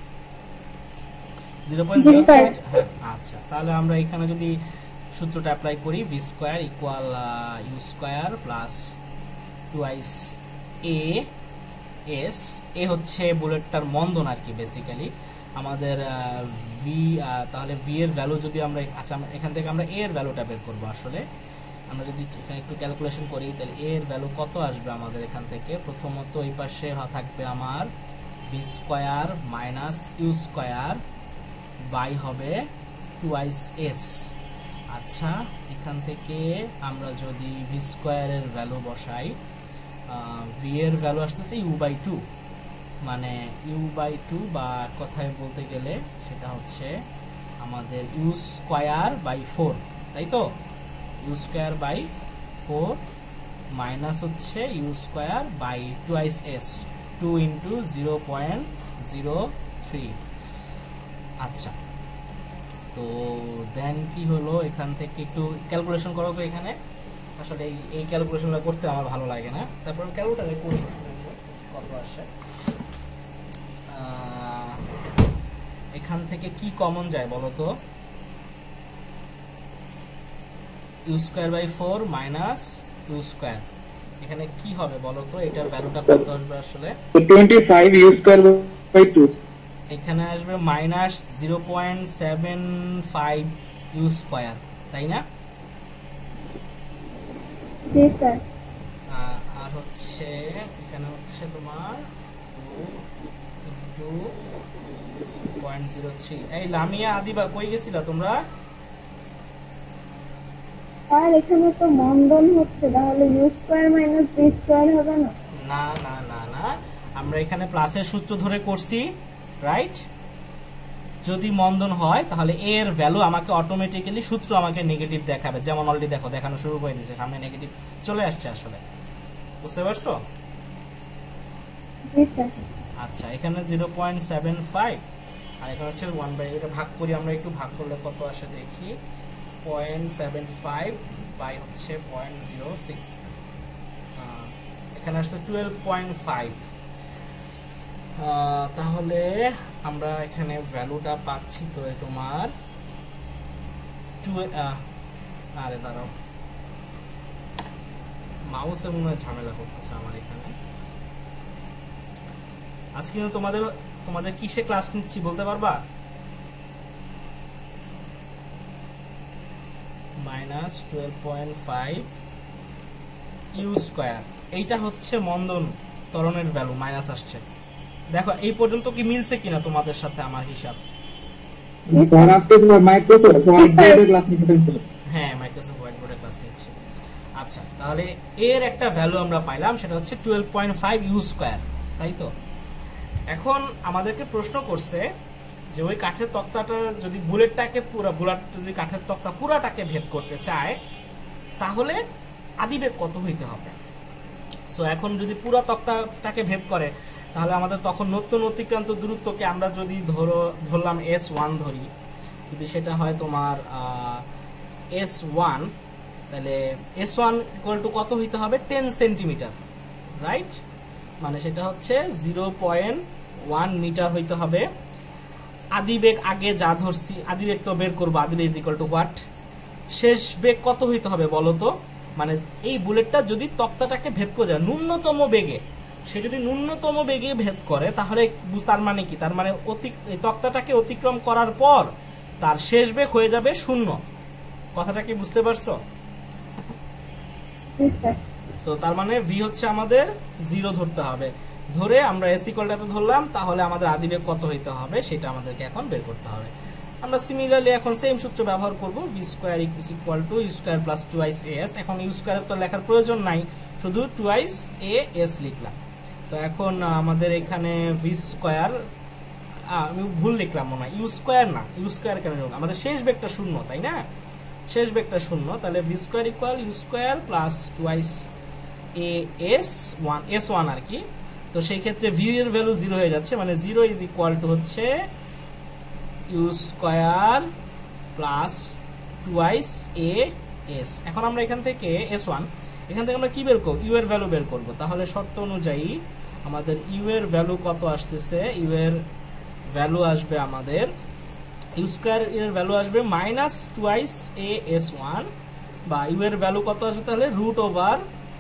Zero point zero three. হ্যাঁ, আচ্ছা, তাহলে আমরা এখানে যদি সূত্রটা অ্যাপ্লাই করি, V square equal U square plus twice A S. A হচ্ছে বুলেটটার মন্দন আর কি বেসিক্যালি আমাদের ভি। তাহলে ভি এর ভ্যালু যদি আমরা, আচ্ছা এখান থেকে আমরা এ এর ভ্যালুটা বের করবো। আসলে আমরা যদি এখানে একটু ক্যালকুলেশন করি, তাহলে এ এর ভ্যালু কত আসবে আমাদের এখান থেকে? প্রথমত এই পাশে থাকবে আমার V square minus U square by হবে টুয়াইস এস। আচ্ছা, এখান থেকে আমরা যদি ভি স্কোয়ারের ভ্যালু বসাই, ভি এর ভ্যালু আসতেছে ইউ বাই টু, মানে ইউ বাই টু, বা কথায় বলতে গেলে সেটা হচ্ছে আমাদের ইউ স্কোয়ার বাই ফোর, তাই তো? U square by four minus হচ্ছে U square by twice S, two into zero point zero three. আচ্ছা, তো দেন কি হলো? এখান থেকে একটু ক্যালকুলেশন করো তো। এখানে আসলে এই এই ক্যালকুলেশনটা করতে আমার ভালো লাগে না, তারপর ক্যালকুলেটারে করি কত আসে। এখান থেকে কি কমন যায় বলো তো? U square by four minus U square, এখানে কি হবে বলো তো? এটার ভ্যালুটা কত আসবে আসলে? Twenty five you square by two. এখানে আসবে minus zero point seven five you square, তাই না? জি স্যার। আর হচ্ছে এখানে হচ্ছে তোমার টু পয়েন্ট জিরো থ্রি। এই লামিয়া, আদিবা কই গেছিলা তোমরা? আর এখানে তো মন্দন হচ্ছে, তাহলে U square minus V square হবে না? না না না না, আমরা এখানে প্লাসের সূত্র ধরে করছি, রাইট? যদি মন্দন হয় তাহলে এ এর ভ্যালু আমাকে অটোমেটিক্যালি সূত্র আমাকে নেগেটিভ দেখাবে, যেমন অলরেডি দেখো দেখানো শুরু করে দিয়েছে, সামনে নেগেটিভ চলে আসছে আসলে। বুঝতে পারছো? জি স্যার। আচ্ছা, এখানে জিরো পয়েন্ট সেভেন ফাইভ, আর এখানে হচ্ছে ওয়ান বাই, এটা ভাগ করি আমরা, একটু ভাগ করলে কত আসে দেখি। পয়েন্ট সেভেন ফাইভ বাই হচ্ছে পয়েন্ট জিরো সিক্স, এখানে আসছে টুয়েলভ পয়েন্ট ফাইভ। তাহলে আমরা এখানে ভ্যালুটা পাচ্ছি তো তোমার টু, আরে দাঁড়াও, মাউসের মনে হয় ঝামেলা করতেছে আমার এখানে। আজকে কিন্তু তোমাদের তোমাদের কিসে ক্লাস নিচ্ছি বলতে পারবা? Minus twelve point five you square, এইটা হচ্ছে মন্দন ত্বরণের ভ্যালু মাইনাস আসছে। দেখো এই পর্যন্ত কি মিলছে কিনা তোমাদের সাথে আমার হিসাব? স্যার আজকে তোমার মাইক্রোসফট তোমার বোর্ডের ক্লাস নিতে হবে। হ্যাঁ মাইক্রোসফট হোয়াইট বোর্ডের ক্লাস নিচ্ছি। আচ্ছা তাহলে এর একটা ভ্যালু আমরা পাইলাম, সেটা হচ্ছে twelve point five you square, তাই তো? এখন আমাদেরকে প্রশ্ন করছে যে ওই কাঠের তক্তাটা যদি বুলেটটাকে পুরো বুলেট যদি কাঠের তক্তা পুরাটাকে ভেদ করতে চায় তাহলে আদিবেগ কত হইতে হবে। সো এখন যদি পুরো তক্তাটাকে ভেদ করে তাহলে আমাদের তখন নতুন অতিক্রান্ত দূরত্বকে আমরা যদি ধরো ধরলাম এস ওয়ান ধরি, যদি সেটা হয় তোমার এস ওয়ান, তাহলে এস ওয়ান ইকুয়াল টু কত হইতে হবে? Ten centimetre, right? মানে সেটা হচ্ছে জিরো পয়েন্ট ওয়ান মিটার হইতে হবে। আদিবেগ আগে যা ধরছি, আদিবেগ তো বের করবো, আদিবেগ ইজ ইকুয়াল টু হোয়াট? শেষ বেগ কত হইতে হবে বলো তো? মানে এই বুলেটটা যদি তক্তাটাকে ভেদ করে যায় ন্যূনতম বেগে, সে যদি ন্যূনতম বেগে ভেদ করে তাহলে তার মানে কি? তার মানে এই তক্তাটাকে অতিক্রম করার পর তার শেষ বেগ হয়ে যাবে শূন্য। কথাটা কি বুঝতে পারছো? সো তার মানে ভি হচ্ছে আমাদের জিরো ধরতে হবে, ধরে আমরা এস ইকুয়ালটাতে ধরলাম, তাহলে আমাদের আদিবেগ কত হইতে হবে সেটা আমাদেরকে এখন বের করতে হবে। আমরা সিমিলারলি এখন সেম সূত্র ব্যবহার করব, V square is equal to you square plus twice A S. এখন ইউ স্কয়ার তো লেখার প্রয়োজন নাই, শুধু টুয়াইস এ এস লিখলাম। তো এখন আমাদের এখানে ভি স্কয়ার, আমি ভুল লিখলাম মনে হয়, ইউ স্কয়ার না, ইউ স্কয়ার কেন? আমাদের শেষ বেগটা শূন্য, তাই না? শেষ বেগটা শূন্য, তাহলে V square equal U square plus twice এ এস ওয়ান, এস ওয়ান আর কি। তো সেই ক্ষেত্রে ভি এর ভ্যালু জিরো হয়ে যাচ্ছে, মানে জিরো ইজ ইকুয়াল টু হচ্ছে U square plus twice A S. এখন আমরা এখান থেকে এস ওয়ান, এখান থেকে আমরা কি বের করব? ইউ এর ভ্যালু বের করব। তাহলে শর্ত অনুযায়ী আমাদের ইউ এর ভ্যালু কত আসতেছে? ইউ এর ভ্যালু আসবে আমাদের, ইউ স্কয়ার এর ভ্যালু আসবে মাইনাস টুয়াইস এ এস ওয়ান, বা ইউ এর ভ্যালু কত আসবে তাহলে? Root over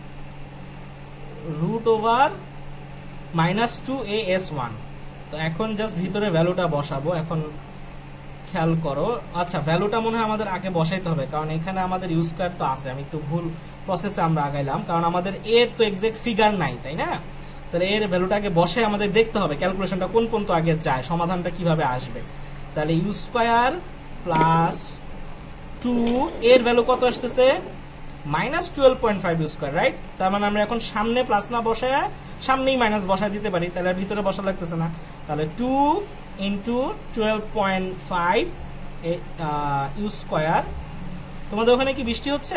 root over minus two A S one. তো এখন জাস্ট ভিতরে ভ্যালুটা বসাবো। এখন খেয়াল করো, আচ্ছা ভ্যালুটা মনে হয় আমাদের আগে বসাইতে হবে, কারণ এখানে আমাদের ইউ স্কয়ার তো আছে, আমি একটু ভুল প্রসেসে আমরা আগাইলাম, কারণ আমাদের এর তো এক্সাক্ট ফিগার নাই, তাই না? তাহলে এর ভ্যালুটা আগে বসাই আমাদের দেখতে হবে ক্যালকুলেশনটা কোন পর্যন্ত আগে যায়, সমাধানটা কিভাবে আসবে। তাহলে ইউ স্কয়ার প্লাস টু এর ভ্যালু কত আসতেছে? Minus twelve point five you square, right? তার মানে আমরা এখন সামনে প্লাস না বসায় সামনেই মাইনাস বসায় দিতে পারি, তাহলে ভিতরে বসা লাগতেছে না। তাহলে two into twelve point five you square. তোমাদের ওখানে কি বৃষ্টি হচ্ছে?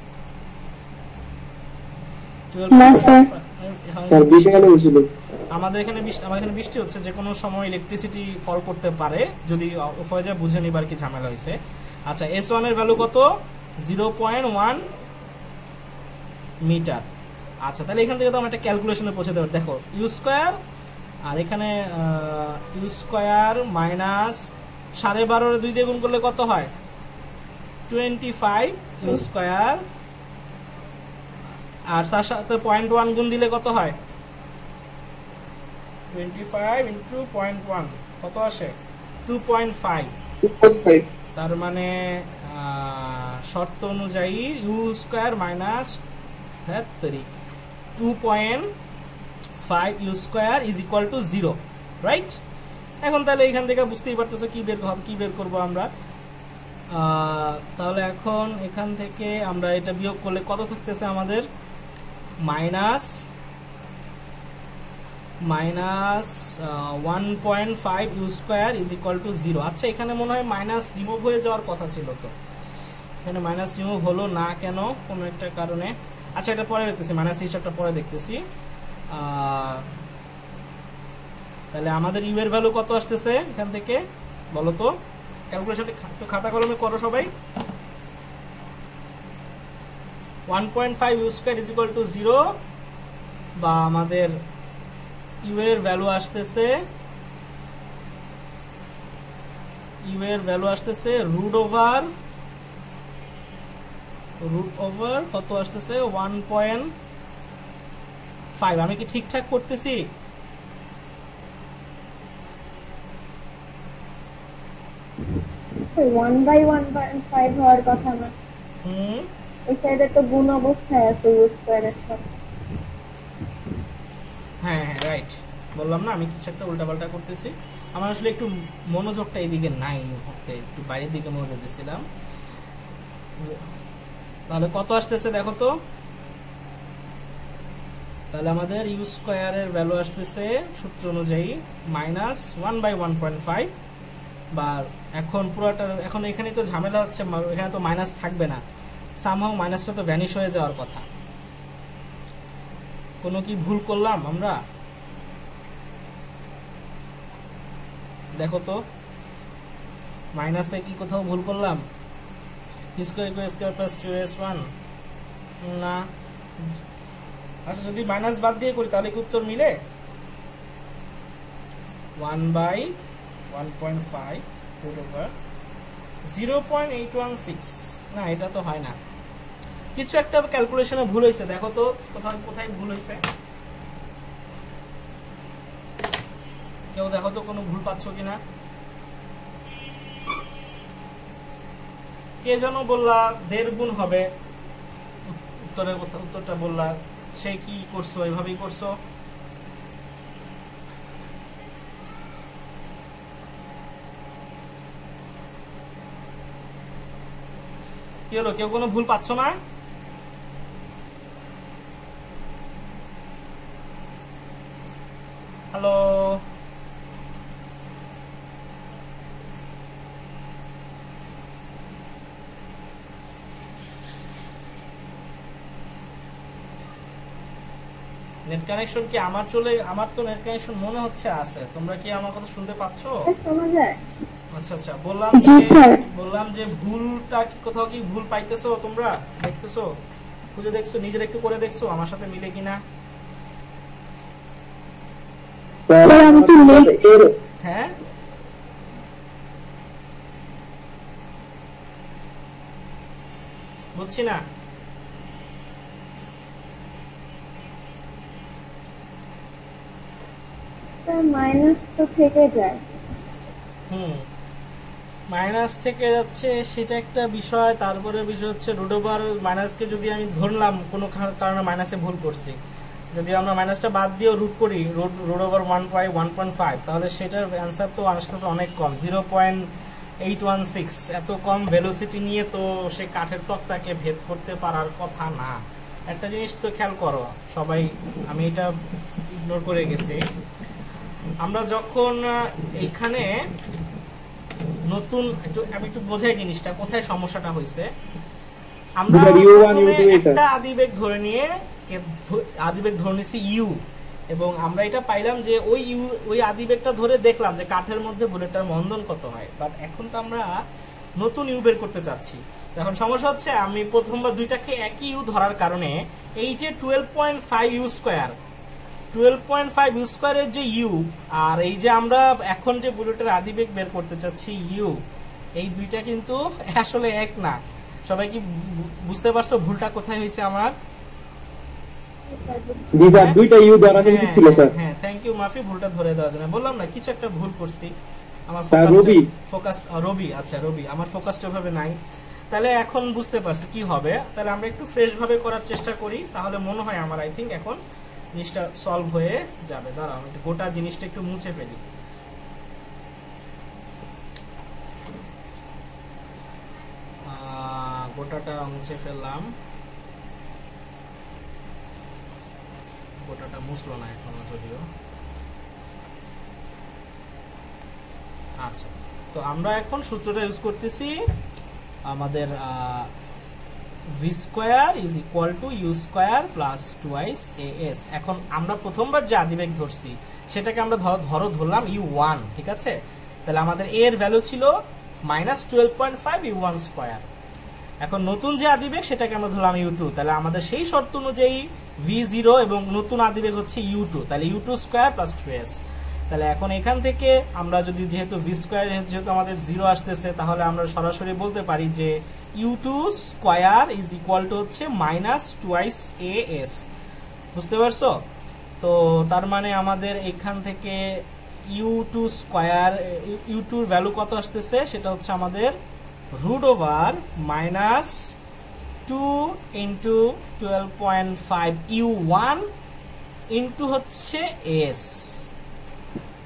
আমাদের এখানে বৃষ্টি, আমাদের এখানে বৃষ্টি হচ্ছে, যে কোনো সময় ইলেকট্রিসিটি ফল করতে পারে, যদি ফয়জা বুঝে নিবার কি ঝামেলা হয়েছে। আচ্ছা এস ওয়ান এর ভ্যালু কত? Zero point one metre. আচ্ছা তাহলে এখান থেকে তো আমরা একটা ক্যালকুলেশনে পৌঁছাতে পারি। দেখো ইউ স্কয়ার আর এখানে ইউ স্কয়ার মাইনাস সাড়ে বারোর দুই দিয়ে গুণ করলে কত হয়? টোয়েন্টি ফাইভ ইউ স্কয়ার, আর তার সাথে পয়েন্ট ওয়ান গুণ দিলে কত হয়? Twenty five into point one কত আসে? Two point five. তার মানে শর্ত অনুযায়ী U square minus two point five you square is equal to zero, right? এখন তাহলে এখান থেকে বুঝতেই পারতেছো কি বের হবে, কি বের করবো আমরা। তাহলে এখন এখান থেকে আমরা এটা বিয়োগ করলে কত থাকতেছে আমাদের? Minus minus one point five you square is equal to zero. আচ্ছা এখানে মনে হয় মাইনাস রিমুভ হয়ে যাওয়ার কথা ছিল, তো এখানে মাইনাস রিমুভ হলো না কেন? কোনো একটা কারণে। আচ্ছা এটা পরে দেখতেছি, মাইনাস হিসাবটা পরে দেখতেছি। তাহলে আমাদের ইউ এর ভ্যালু কত আসতেছে এখান থেকে বলো তো? ক্যালকুলেশনটা একটু খাতা কলমে করো সবাই। One point five you square is equal to zero, বা আমাদের ইউ এর ভ্যালু আসতেছে ইউ এর ভ্যালু আসতেছে রুট ওভার রুট ওভার কত আসতেছে? One point five. আমি কি ঠিকঠাক করতেছি? One by one point five হওয়ার কথা না। হুম এই সাইডে তো গুণ অবস্থায় আছে ইউ স্কয়ারের সাথে। হ্যাঁ হ্যাঁ রাইট, বললাম না আমি কিছু একটা উল্টাপাল্টা করতেছি। আমার আসলে একটু মনোযোগটা এইদিকে নাই, মুহূর্তে একটু বাইরের দিকে মনোযোগ দিয়েছিলাম। তাহলে কত আসতেছে দেখো তো, তাহলে আমাদের ইউ স্কোয়ারের ভ্যালু আসতেছে সূত্র অনুযায়ী minus one by one point five. বা এখন পুরোটা এখন এখানে তো ঝামেলা হচ্ছে, এখানে তো মাইনাস থাকবে না, সামহাও মাইনাসটা তো ভ্যানিশ হয়ে যাওয়ার কথা। কোনো কি ভুল করলাম আমরা? দেখো তো মাইনাসে কি কোথাও ভুল করলাম? Square equal square plus two S one না। আচ্ছা যদি মাইনাস বাদ দিয়ে করি তাহলে কি উত্তর মিলে? One by one point five root over zero point eight one six, না এটা তো হয় না, কিছু একটা ক্যালকুলেশনে ভুল হয়েছে। দেখো তো কোথায় কোথায় ভুল হয়েছে, কেউ দেখো তো কোনো ভুল পাচ্ছ কিনা। কে যেন বললা দেড় গুণ হবে, উত্তরের কথা উত্তরটা বললা, সে কি করছো? এভাবেই করছো? কি হলো, কেউ কোনো ভুল পাচ্ছ না? হ্যালো, নেট কানেকশন কি আমার চলে? আমার তো নেট কানেকশন মনে হচ্ছে আছে, তোমরা কি আমার কথা শুনতে পাচ্ছ? শোনা যায়? আচ্ছা আচ্ছা, বললাম জি যে স্যার। বললাম যে ভুলটা কি কোথাও কি ভুল পাইতেছো তোমরা? দেখতেছো, খুঁজে দেখছো, নিজের একটু করে দেখছো আমার সাথে মিলে কিনা? স্যার আমি তো লেট। এর হ্যাঁ বুঝছি না। স্যার মাইনাস তো থেকে যায়। হুম, মাইনাস থেকে যাচ্ছে সেটা একটা বিষয়। তারপরে বিষয় হচ্ছে রুট ওভার মাইনাসকে যদি আমি ধরলাম কোনো কা- কারণে মাইনাসে ভুল করছি, যদি আমরা মাইনাসটা বাদ দিয়েও রুট করি root root over one point one point five, তাহলে সেটার অ্যান্সার তো আসতে অনেক কম, zero point eight one six. এত কম ভেলোসিটি নিয়ে তো সে কাঠের তক্তাকে ভেদ করতে পারার কথা না। একটা জিনিস তো খেয়াল করো সবাই, আমি এটা ইগনোর করে গেছি। আমরা যখন আহ, এইখানে নতুন একটু আমি একটু বোঝাই জিনিসটা কোথায় সমস্যাটা হয়েছে। আমরা যেটা ইউ ওয়ান, প্রথমে ইউ টু এটা। একটা আদিবেগ ধরে নিয়ে কে- ধ- আদিবেগ ধরে নিয়েছি ইউ, এবং আমরা এটা পাইলাম যে ওই ইউ ওই আদিবেগটা ধরে দেখলাম যে কাঠের মধ্যে বুলেটটার মন্দন কত হয়। বাট এখন তো আমরা নতুন ইউ বের করতে চাচ্ছি। তো এখন সমস্যা হচ্ছে আমি প্রথমবার দুইটাকে একই ইউ ধরার কারণে এই যে twelve point five you square twelve point five u স্কোয়ারের যে ইউ, আর এই যে আমরা এখন যে বুলেটের আদিবেগ বের করতে চাচ্ছি ইউ, এই দুইটা কিন্তু আসলে এক না। সবাই কি বু- বুঝতে পারছো ভুলটা কোথায় হয়েছে আমার? জি স্যার, দুইটা ইউ ধরা হ্যাঁ, ছিল স্যার। হ্যাঁ থ্যাংক ইউ মাফি, ভুলটা ধরে দেওয়ার জন্য। বললাম না কিছু একটা ভুল করছি। আমার sir, focus Rabi. Focus Rabi, আচ্ছা রবি, আমার ফোকাসটা ওইভাবে নাই। তাহলে এখন বুঝতে পারছি কি হবে। তাহলে আমরা একটু ফ্রেশ ভাবে করার চেষ্টা করি, তাহলে মনে হয় আমার আই থিঙ্ক এখন জিনিসটা সলভ হয়ে যাবে। দাঁড়াও আমি একটু গোটা জিনিসটা একটু মুছে ফেলি। আহ, গোটাটা মুছে ফেললাম, গোটাটা মুছলো না এখনো যদিও। আচ্ছা, তো আমরা এখন সূত্রটা ইউজ করতেছি আমাদের v square is equal to u square plus twice A S. এখন আমরা প্রথমবার যে আদিবেগ ধরছি সেটাকে আমরা ধরো ধরো ধরলাম ইউ ওয়ান, ঠিক আছে? তাহলে আমাদের এ এর ভ্যালু ছিল minus twelve point five u one square. এখন নতুন যে আদিবেগ সেটাকে আমরা ধরলাম ইউ টু, তাহলে আমাদের সেই শর্ত অনুযায়ী ভি জিরো এবং নতুন আদিবেগ হচ্ছে ইউ টু, তাহলে u two square plus two s. তাহলে এখন এখান থেকে আমরা যদি যেহেতু ভি স্কোয়ার যেহেতু আমাদের জিরো আসতেছে, তাহলে আমরা সরাসরি বলতে পারি যে u two square is equal to হচ্ছে মাইনাস টুয়াইস এ এস। বুঝতে পারছো? তো তার মানে আমাদের এখান থেকে ইউ টু স্কোয়ার ইউ টুর ভ্যালু কত আসতেছে, সেটা হচ্ছে আমাদের root over minus two into twelve point five u one into হচ্ছে এস।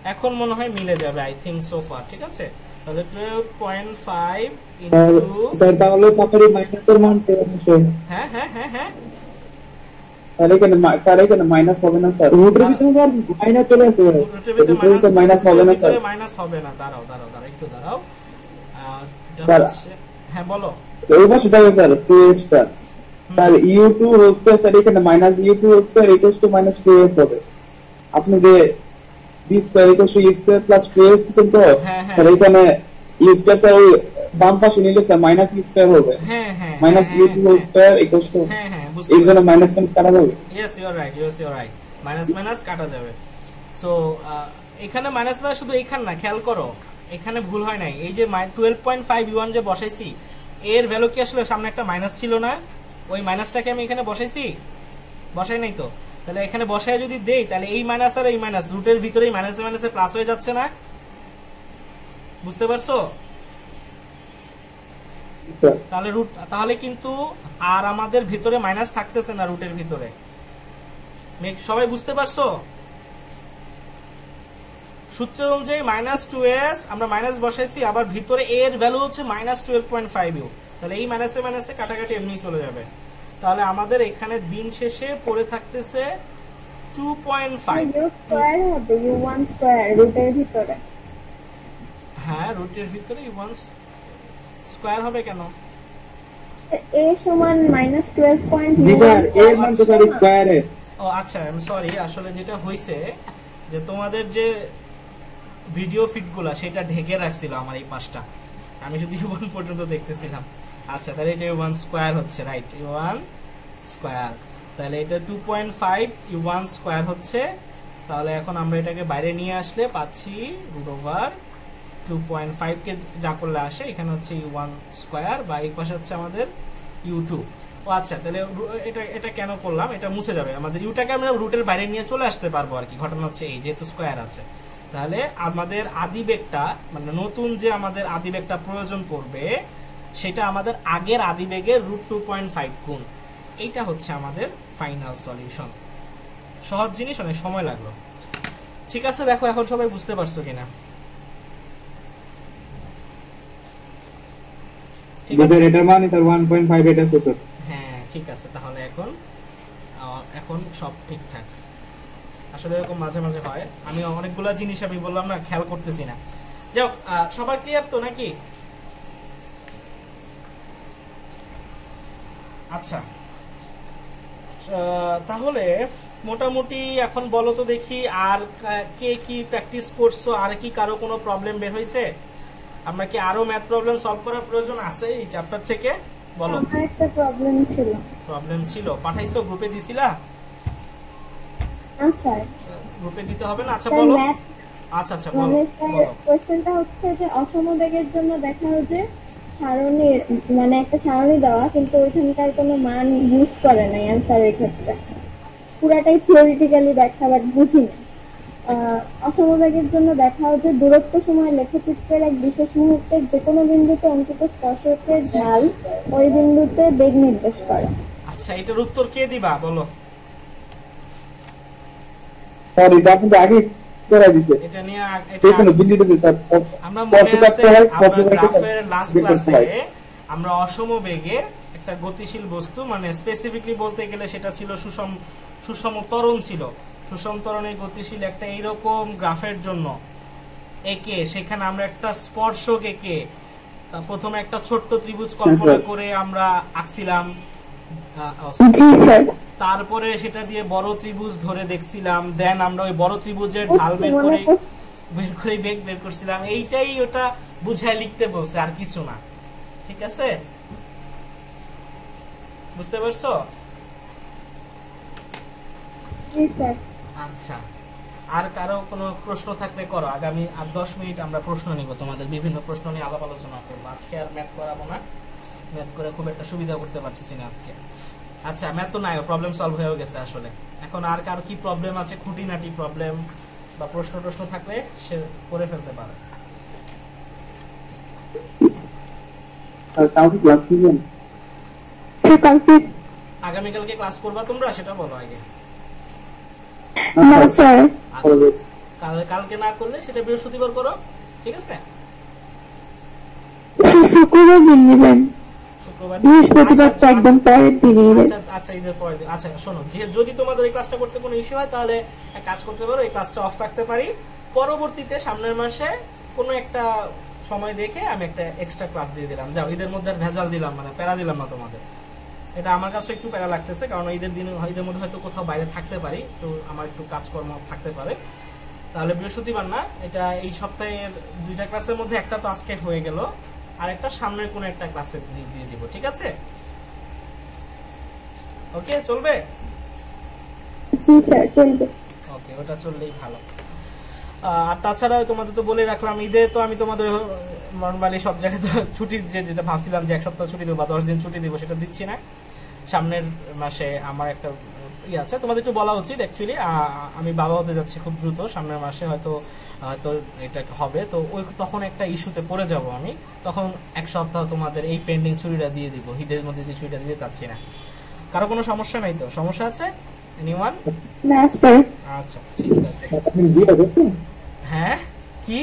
এখন মনে হয় মিলে যাবে, আই থিংক সো ফার। ঠিক আছে, তাহলে twelve point five into sir তাহলে তারপরে মাইনাসের মান টেন আসে। হ্যাঁ হ্যাঁ হ্যাঁ হ্যাঁ স্যার এখানে মা- স্যার এখানে মাইনাস হবে না স্যার, রুটের ভিতরে স্যার মাইনাস চলে আসে, রুটের ভিতরে রুটের ভিতরে মাইনাস হবে না স্যার। মাইনাস হবে না, দাঁড়াও দাঁড়াও দাঁড়াও একটু দাঁড়াও। আহ, এটা স্যার। হচ্ছে, হ্যাঁ বলো। এই পাশে থাকে স্যার টু এস টা, sir u two whole square, sir এখানে minus u two whole square equals to minus two s হবে। আপনি যে b square equals to you square plus two s দিচ্ছেন তো, হ্যাঁ, হ্যাঁ। স্যার এখানে ইউ স্কয়ার স্যার ওই বাম পাশে নিলে স্যার মাইনাস ইউ স্কয়ার হবে, হ্যাঁ হ্যাঁ minus u two whole square equals to, হ্যাঁ হ্যাঁ বুঝতে এই জন্য পারছি। মাইনাস মাইনাস কাটা যাবে। Yes you are right, yes you are right, minus minus কাটা যাবে। সো এখানে মাইনাস মাইনাস শুধু এইখান না, খেয়াল করো এখানে ভুল হয় নাই। এই যে টুয়েলভ পয়েন্ট ফাইভ ইউয়ান যে বসাইছি, এর ভ্যালু কি আসলে সামনে একটা মাইনাস ছিল না? ওই মাইনাসটাকে আমি এখানে বসাইছি, বসাই নাই তো? তাহলে এখানে বসায় যদি দেই, তাহলে এই মাইনাস আর এই মাইনাস রুটের ভিতরেই মাইনাসে মাইনাসে প্লাস হয়ে যাচ্ছে না? বুঝতে পারছো? স্যার তাহলে রুট, তাহলে কিন্তু আর আমাদের ভিতরে মাইনাস থাকতেছে না রুটের ভিতরে। মেক- সবাই বুঝতে পারছো? সূত্র অনুযায়ী মাইনাস টু এস আমরা মাইনাস বসাইছি, আবার ভিতরে এ এর ভ্যালু হচ্ছে minus twelve point five u. তাহলে এই মাইনাসে মাইনাসে কাটাকাটি এমনি চলে যাবে। তাহলে আমাদের এখানে দিন শেষে পড়ে থাকতেছে two point five. You square হবে ইউ ওয়ান স্কয়ার রুটের ভিতরে। হ্যাঁ, রুটের ভিতরে ওয়ান স্কয়ার হবে কেন? এ সমান মাইনাস টুয়েলভ পয়েন্ট স্যার এর মান তো স্যার স্কয়ারে। ও আচ্ছা, আই এম সরি, আসলে যেটা হয়েছে যে তোমাদের যে ভিডিও ফিডগুলা সেটা ঢেকে রাখছিল আমার এই পাশটা, আমি শুধু ইউ ওয়ান পর্যন্ত দেখতেছিলাম। আচ্ছা, তাহলে এটা ইউ ওয়ান স্কোয়ার হচ্ছে, রাইট, ইউ ওয়ান স্কোয়ার। তাহলে এটা two point five u one square হচ্ছে। তাহলে এখন আমরা এটাকে বাইরে নিয়ে আসলে পাচ্ছি root over two point five কে যা করলে আসে, এখানে হচ্ছে ইউ ওয়ান স্কোয়ার, বা এই পাশে হচ্ছে আমাদের ইউ টু। ও আচ্ছা, তাহলে রু- এটা এটা কেন করলাম, এটা মুছে যাবে, আমাদের ইউটাকে আমরা রুটের বাইরে নিয়ে চলে আসতে পারবো আর কি। ঘটনা হচ্ছে এই, যেহেতু স্কোয়ার আছে, তাহলে আমাদের আদিবেগটা মানে নতুন যে আমাদের আদিবেগটা প্রয়োজন পড়বে, সেটা আমাদের আগের আদিবেগের রুট টু পয়েন্ট ফাইভ গুণ। এইটা হচ্ছে আমাদের ফাইনাল সলিউশন। সহজ জিনিস, অনেক সময় লাগলো। ঠিক আছে, দেখো এখন সবাই বুঝতে পারছো কিনা? ঠিক আছে, স্যার এটার মানে স্যার ওয়ান পয়েন্ট ফাইভ এটা কত? হ্যাঁ ঠিক আছে, তাহলে এখন আহ, এখন সব ঠিকঠাক। আসলে এরকম মাঝে মাঝে হয়, আমি অনেকগুলা জিনিস আমি বললাম না খেয়াল করতেছি না। যাও, আহ, সবার ক্লিয়ার তো নাকি? আচ্ছা, আহ, তাহলে মোটামুটি এখন বলো তো দেখি, আর কা- কে কি প্র্যাকটিস করছো, আর কি কারো কোনো প্রবলেম বের হয়েছে? আমরা কি আরো ম্যাথ প্রবলেম সলভ করার প্রয়োজন আছে এই চ্যাপ্টার থেকে? বলো। আমার একটা প্রবলেম ছিল। প্রবলেম ছিল, পাঠাইছো, গ্রুপে দিছিলা? না স্যার, গ্রুপে দিতে হবে না? আচ্ছা স্যার বলো। ম্যাথ আচ্ছা আচ্ছা বলো মানে স্যার বলো। কোশ্চেনটা হচ্ছে যে অসমবেগের জন্য দেখা হচ্ছে সারণীর মানে একটা সারণী দেওয়া, কিন্তু ওইখানকার কোনো মান ইউজ করে নাই অ্যান্সারের ক্ষেত্রে। পুরাটাই থিওরিটিক্যালি দেখা, বাট বুঝি না। আহ, অসমবেগের জন্য দেখা হচ্ছে দূরত্ব সময় লেখচিত্রের এক বিশেষ মুহূর্তে যে কোনো বিন্দুতে অঙ্কিত স্পর্শকের ঢাল ওই বিন্দুতে বেগ নির্দেশ করে। আচ্ছা, এটার উত্তর কে দিবা বলো? স্যার এটা আপনি তো আগে করে দিতে, এটা নিয়ে আগ- এটা এখানে বিন্দুতে স্যার আমরা মনে আছে আমরা গ্রাফের লাস্ট ক্লাসে ক্লাসে আমরা অসমবেগে একটা গতিশীল বস্তু, মানে স্পেসিফিকলি বলতে গেলে সেটা ছিল সুষম সুষম ত্বরণ ছিল। সুষম ত্বরণে গতিশীল একটা এইরকম গ্রাফের জন্য একে, সেখানে আমরা একটা স্পর্শক একে তা প্রথমে একটা ছোট্ট ত্রিভুজ কল্পনা করে আমরা আঁকছিলাম, আহ, ও, জি স্যার। তারপরে সেটা দিয়ে বড় ত্রিভুজ ধরে দেখছিলাম, দেন আমরা ওই বড় ত্রিভুজের ঢাল বের করে বের করে বেগ বের করছিলাম। এইটাই ওটা বুঝায় লিখতে বলছে, আর কিছু না। ঠিক আছে, বুঝতে পারছো? জি স্যার। আচ্ছা, আর কারো কোনো প্রশ্ন থাকলে করো। আগামী আর দশ মিনিট আমরা প্রশ্ন নিব, তোমাদের বিভিন্ন প্রশ্ন নিয়ে আলাপ আলোচনা করবো। আজকে আর ম্যাথ করাবো না, ম্যাথ করে খুব একটা সুবিধা করতে পারতেছি না আজকে। আচ্ছা, ম্যাথ তো নাই, প্রবলেম সলভ হয়ে গেছে আসলে। এখন আর কারো কি প্রবলেম আছে, খুঁটিনাটি প্রবলেম বা প্রশ্ন প্রশ্ন থাকলে সে করে ফেলতে পারে। আর কাউকে ক্লাস দিবেন? Sir complete. আগামীকালকে ক্লাস করবা তোমরা, সেটা বলো আগে। না স্যার। আচ্ছা, তাহলে কালকে না করলে সেটা বৃহস্পতিবার করো, ঠিক আছে? শুক্রবার দিন নেবেন, শুক্রবার বৃহস্পতিবার তো একদম পরের দিনই। আচ্ছা আচ্ছা ঈদের পরের দিন। আচ্ছা শোনো, যে যদি তোমাদের এই ক্লাসটা করতে কোনো ইস্যু হয় তাহলে এক কাজ করতে পারো, এই ক্লাসটা অফ রাখতে পারি, পরবর্তীতে সামনের মাসে কোনো একটা সময় দেখে আমি একটা এক্সট্রা ক্লাস দিয়ে দিলাম। যাও, ঈদের মধ্যে ভেজাল দিলাম, মানে প্যারা দিলাম না তোমাদের। এটা আমার কাছে একটু প্যারা লাগতেছে, কারণ ঈদের দিন ঈদের মধ্যে হয়তো কোথাও বাইরে থাকতে পারি, তো আমার একটু কাজকর্ম থাকতে পারে। তাহলে বৃহস্পতিবার না, এটা এই সপ্তাহের দুইটা ক্লাসের মধ্যে একটা তো আজকে হয়ে গেল, আর একটা সামনের কোনো একটা ক্লাসে দিয়ে দিব, ঠিক আছে? ওকে, চলবে? জি স্যার, চলবে। ওকে, ওটা চললেই ভালো। আর তাছাড়া তোমাদের তো বলে রাখলাম, ঈদে তো আমি তোমাদের নর্মালি সব জায়গায় তো ছুটি, যে যেটা ভাবছিলাম যে এক সপ্তাহ ছুটি দেবো বা দশ দিন ছুটি দেবো, সেটা দিচ্ছি না। সামনের মাসে আমার একটা ইয়ে আছে, তোমাদের একটু বলা উচিত অ্যাকচুয়ালি, আমি বাবা হতে যাচ্ছি খুব দ্রুত, সামনের মাসে হয়তো হয়তো এটা হবে, তো ওই তখন একটা ইস্যুতে পড়ে যাব আমি, তখন এক সপ্তাহ তোমাদের এই পেন্ডিং ছুটিটা দিয়ে দিব, ঈদের মধ্যে যে ছুটিটা দিতে চাচ্ছি না। কারো কোনো সমস্যা নাই তো? সমস্যা আছে এনিওয়ান? না স্যার। আচ্ছা ঠিক আছে। আপনি বিয়ে করছেন? হ্যাঁ, কি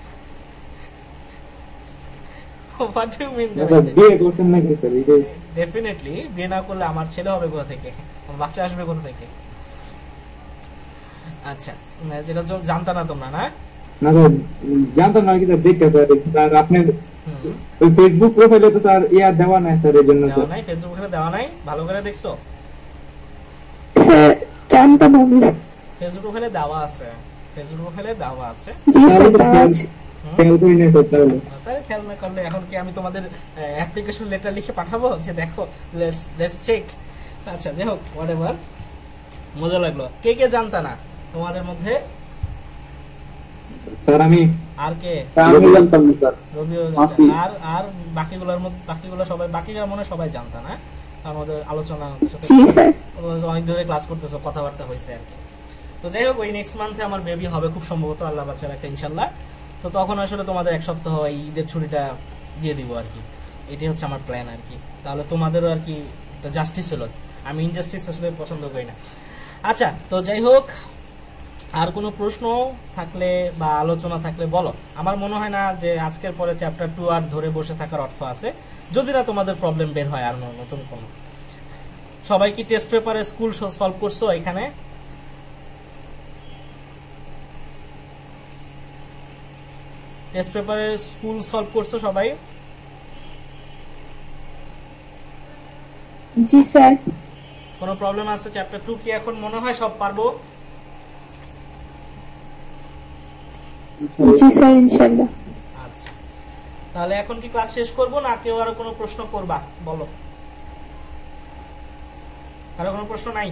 হোয়াট ডু ইউ মিন? বিয়ে করছেন নাকি স্যার? এটা ডেফিনেটলি বিয়ে না করলে আমার ছেলে হবে কোথা থেকে, আমার বাচ্চা আসবে কোথা থেকে? আচ্ছা, যেটা জানতা না তোমরা, না? না স্যার, জানতাম না কি স্যার, দেখতে স্যার স্যার আপনার ওই ফেসবুক প্রোফাইলে তো স্যার ইয়া দেওয়া নাই স্যার, এর জন্য দেওয়া স্যার। নাই, ফেসবুকে দেওয়া নাই, ভালো করে দেখছো? স্যার জানতাম আমি। ফেসবুক প্রোফাইলে দেওয়া আছে, ফেসবুক প্রোফাইলে দেওয়া আছে। জি স্যার, দেওয়া আছে। খেয়াল করি না স্যার। তাহলে তাহলে খেয়াল না করলে এখন কি আমি তোমাদের অ্যাপ্লিকেশন লেটার লিখে পাঠাবো যে দেখো লেটস লেটস চেক? আচ্ছা যাই হোক, হোয়াটএভার, মজা লাগলো। কে কে জানতা না তোমাদের মধ্যে? স্যার আমি আর কে? আমি জানতাম না স্যার। রবিও মাফি। জানতা। আর আর বাকিগুলোর মধ্যে বাকিগুলো সবাই বাকিরা মনে হয় সবাই জানতা না? আমাদের আলোচনা সাথে জি স্যার। অনেক ধরে ক্লাস করতেছো, কথাবার্তা হয়েছে আর কি। তো যাই হোক, ওই নেক্সট মান্থে আমার বেবি হবে খুব সম্ভবত, আল্লাহ বাচ্চা একটা ইনশাল্লাহ। তো তখন আসলে তোমাদের এক সপ্তাহ এই ঈদের ছুটিটা দিয়ে দিব আর কি, এটাই হচ্ছে আমার প্ল্যান আর কি। তাহলে তোমাদেরও আর কি একটা জাস্টিস হলো, আমি ইনজাস্টিস আসলে পছন্দ করি না। আচ্ছা, তো যাই হোক, আর কোনো প্রশ্ন থাকলে বা আলোচনা থাকলে বলো। আমার মনে হয় না যে আজকের পরে চ্যাপ্টার টু আর ধরে বসে থাকার অর্থ আছে, যদি না তোমাদের প্রবলেম বের হয় আর নতুন কোনো। সবাই কি টেস্ট পেপারে স্কুল সলভ করছো? এখানে টেস্ট পেপারে স্কুল সলভ করছো সবাই? জি স্যার। কোনো প্রবলেম আছে? চ্যাপ্টার টু কি এখন মনে হয় সব পারবো? জি স্যার, ইনশাআল্লাহ। আচ্ছা, তাহলে এখন কি ক্লাস শেষ করব না কেউ আরো কোনো প্রশ্ন করবা? বলো, আরো কোনো প্রশ্ন নাই?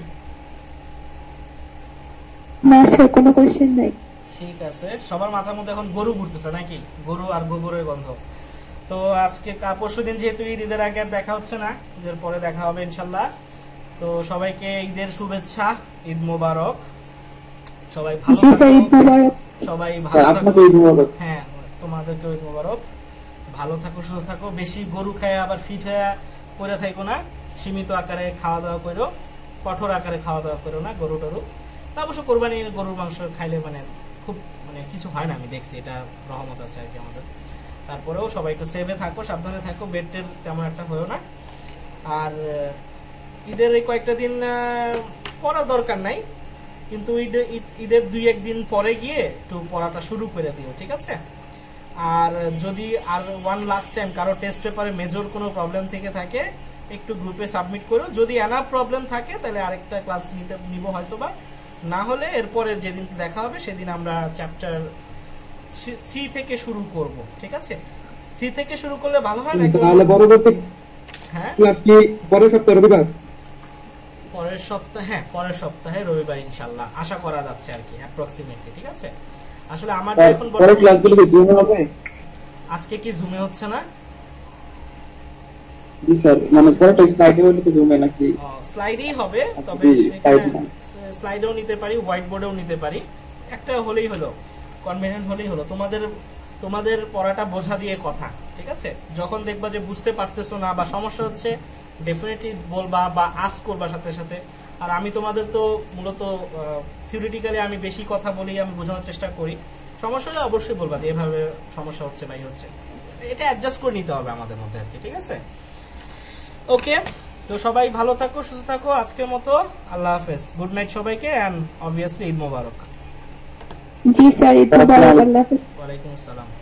না স্যার, কোনো কোশ্চেন নাই। ঠিক আছে, সবার মাথার মধ্যে এখন গরু ঘুরতেছে নাকি? গরু আর গোবরের গন্ধ। তো আজকে পরশু দিন যেহেতু ঈদ, ঈদের আগে আর দেখা হচ্ছে না, ঈদের পরে দেখা হবে ইনশাল্লাহ। তো সবাইকে ঈদের শুভেচ্ছা, ঈদ মোবারক। সবাই ভালো থাকো, সবাই ভালো থাকো। হ্যাঁ, তোমাদেরকে ঈদ মোবারক। ভালো থাকো, সুস্থ থাকো, বেশি গরু খায় আবার ফিট হয়ে করে থাকো না, সীমিত আকারে খাওয়া দাওয়া করো, কঠোর আকারে খাওয়া দাওয়া করো না গরু টরু। তা অবশ্য কোরবানির গরুর মাংস খাইলে মানে খুব মানে কিছু হয় না, আমি দেখছি, এটা রহমত আছে আর কি আমাদের। তারপরেও সবাই একটু সেভে থাকো, সাবধানে থাকো, বেড টেড তেমন একটা হয়েও না। আর ঈদের এই কয়েকটা দিন পড়ার দরকার নাই, কিন্তু ঈদের দুই একদিন পরে গিয়ে একটু পড়াটা শুরু করে দিও, ঠিক আছে? আর যদি আর ওয়ান লাস্ট টাইম কারো টেস্ট পেপারে মেজর কোনো প্রবলেম থেকে থাকে একটু গ্রুপে সাবমিট করো, যদি এনাফ প্রবলেম থাকে তাহলে আরেকটা ক্লাস নিতে নিব হয়তো, বা না হলে এরপরের যেদিন দেখা হবে সেদিন আমরা চ্যাপ্টার থ্রি থেকে শুরু করব, ঠিক আছে? থ্রি থেকে শুরু করলে ভালো হয় না? তাহলে পরবর্তী হ্যাঁ, কি পরের সপ্তাহে রবিবার? পরের সপ্তাহে, হ্যাঁ পরের সপ্তাহে রবিবার ইনশাআল্লাহ আশা করা যাচ্ছে আর কি, অ্যাপ্রক্সিমেটলি, ঠিক আছে? আসলে আমার এখন পরের ক্লাসগুলো কি জুমে হবে? আজকে কি জুমে হচ্ছে না? জি স্যার, মানে পরেরটা স্লাইডে হলে তো জুমে নাকি? স্লাইডেই হবে, তবে স্লাইডেও নিতে পারি, হোয়াইট বোর্ডেও নিতে পারি, একটা হলেই হলো, কনভেনিয়েন্ট হলেই হলো। তোমাদের তোমাদের পড়াটা বোঝা দিয়ে কথা, ঠিক আছে? যখন দেখবা যে বুঝতে পারতেছো না বা সমস্যা হচ্ছে, ডেফিনেটলি বলবা বা আস্ক করবা সাথে সাথে, আর আমি তোমাদের তো মূলত থিওরিটিক্যালি আমি বেশি কথা বলি, আমি বোঝানোর চেষ্টা করি। সমস্যা হলে অবশ্যই বলবা যে এভাবে সমস্যা হচ্ছে বা এই হচ্ছে, এটা অ্যাডজাস্ট করে নিতে হবে আমাদের মধ্যে আর কি, ঠিক আছে? ওকে, তো সবাই ভালো থাকো, সুস্থ থাকো, আজকের মতো আল্লাহ হাফেজ, গুড নাইট সবাইকে, অ্যান্ড অবভিয়াসলি ঈদ মোবারক। জি স্যার, ঈদ মোবারক, আল্লাহ হাফেজ। ওয়ালাইকুম আসসালাম।